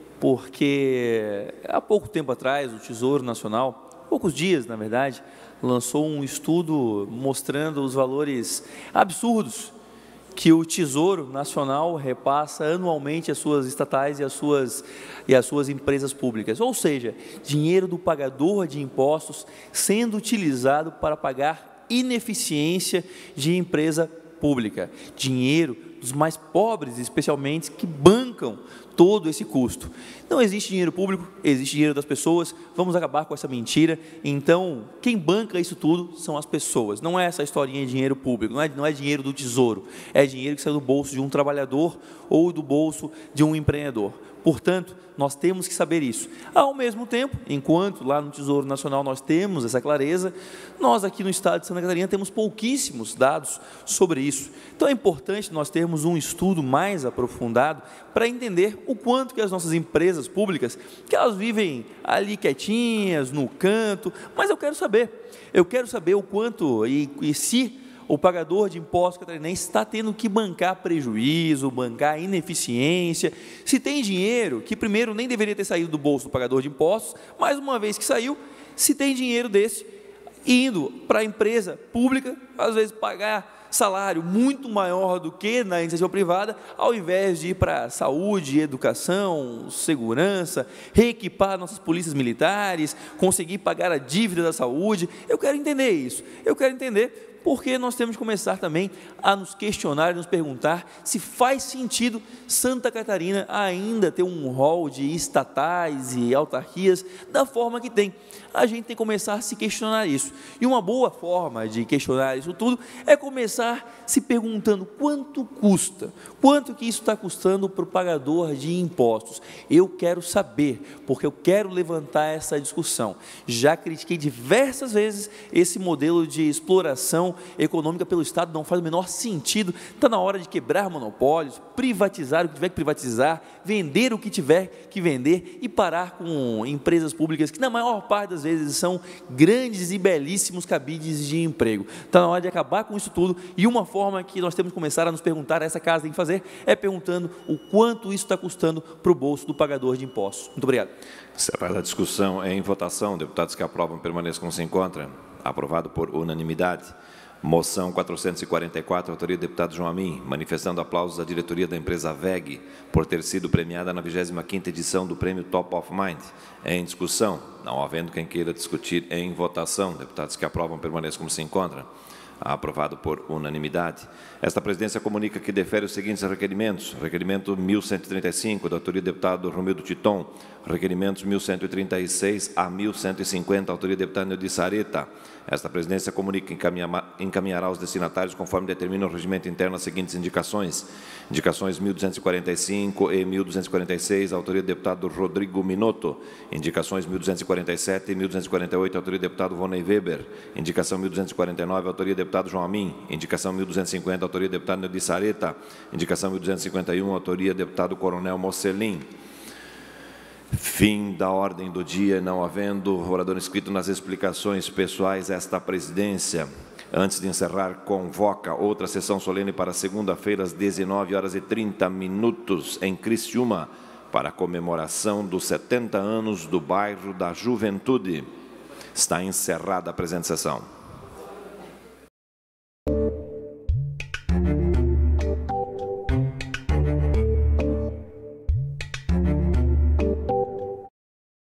porque há pouco tempo atrás o Tesouro Nacional, poucos dias, na verdade, lançou um estudo mostrando os valores absurdos que o Tesouro Nacional repassa anualmente às suas estatais e às suas, e às suas empresas públicas. Ou seja, dinheiro do pagador de impostos sendo utilizado para pagar ineficiência de empresa pública. Dinheiro dos mais pobres, especialmente, que bancam todo esse custo. Não existe dinheiro público, existe dinheiro das pessoas, vamos acabar com essa mentira. Então, quem banca isso tudo são as pessoas, não é essa historinha de dinheiro público, não é, não é dinheiro do tesouro, é dinheiro que sai do bolso de um trabalhador ou do bolso de um empreendedor. Portanto, nós temos que saber isso. Ao mesmo tempo, enquanto lá no Tesouro Nacional nós temos essa clareza, nós aqui no estado de Santa Catarina temos pouquíssimos dados sobre isso. Então é importante nós termos um estudo mais aprofundado para entender o quanto que as nossas empresas públicas, que elas vivem ali quietinhas, no canto, mas eu quero saber, eu quero saber o quanto e, e se o pagador de impostos catarinense está tendo que bancar prejuízo, bancar ineficiência, se tem dinheiro que primeiro nem deveria ter saído do bolso do pagador de impostos, mas uma vez que saiu, se tem dinheiro desse indo para a empresa pública, às vezes pagar salário muito maior do que na iniciativa privada, ao invés de ir para saúde, educação, segurança, reequipar nossas polícias militares, conseguir pagar a dívida da saúde. Eu quero entender isso, eu quero entender porque nós temos que começar também a nos questionar e nos perguntar se faz sentido Santa Catarina ainda ter um rol de estatais e autarquias da forma que tem. A gente tem que começar a se questionar isso. E uma boa forma de questionar isso tudo é começar se perguntando quanto custa, quanto que isso está custando para o pagador de impostos. Eu quero saber, porque eu quero levantar essa discussão. Já critiquei diversas vezes esse modelo de exploração econômica pelo Estado, não faz o menor sentido. Está na hora de quebrar monopólios, privatizar o que tiver que privatizar, vender o que tiver que vender e parar com empresas públicas que na maior parte das vezes são grandes e belíssimos cabides de emprego. Está na hora de acabar com isso tudo e uma forma que nós temos que começar a nos perguntar, essa casa tem que fazer, é perguntando o quanto isso está custando para o bolso do pagador de impostos. Muito obrigado. Encerrada a discussão, é em votação. Deputados que aprovam permaneçam como se encontram. Aprovado por unanimidade. Moção quatrocentos e quarenta e quatro, autoria do deputado João Amin, manifestando aplausos à diretoria da empresa V E G por ter sido premiada na vigésima quinta edição do prêmio Top of Mind. É em discussão. Não havendo quem queira discutir, é em votação. Deputados que aprovam permaneçam como se encontram. Aprovado por unanimidade. Esta presidência comunica que defere os seguintes requerimentos. Requerimento mil cento e trinta e cinco, da autoria do deputado Romildo Titon. Requerimentos mil cento e trinta e seis a mil cento e cinquenta, autoria do deputado Neudi Sareta. Esta presidência comunica que encaminhará aos destinatários, conforme determina o regimento interno, as seguintes indicações. Indicações mil duzentos e quarenta e cinco e mil duzentos e quarenta e seis, autoria do deputado Rodrigo Minotto. Indicações mil duzentos e quarenta e sete e mil duzentos e quarenta e oito, autoria do deputado Vonei Weber. Indicação mil duzentos e quarenta e nove, autoria do deputado João Amin. Indicação mil duzentos e cinquenta, autoria do deputado Neudi Sareta. Indicação mil duzentos e cinquenta e um, autoria do deputado Coronel Mocelin. Fim da ordem do dia, não havendo orador inscrito nas explicações pessoais, esta presidência, antes de encerrar, convoca outra sessão solene para segunda-feira, às dezenove horas e trinta minutos, em Criciúma, para a comemoração dos setenta anos do bairro da Juventude. Está encerrada a presente sessão.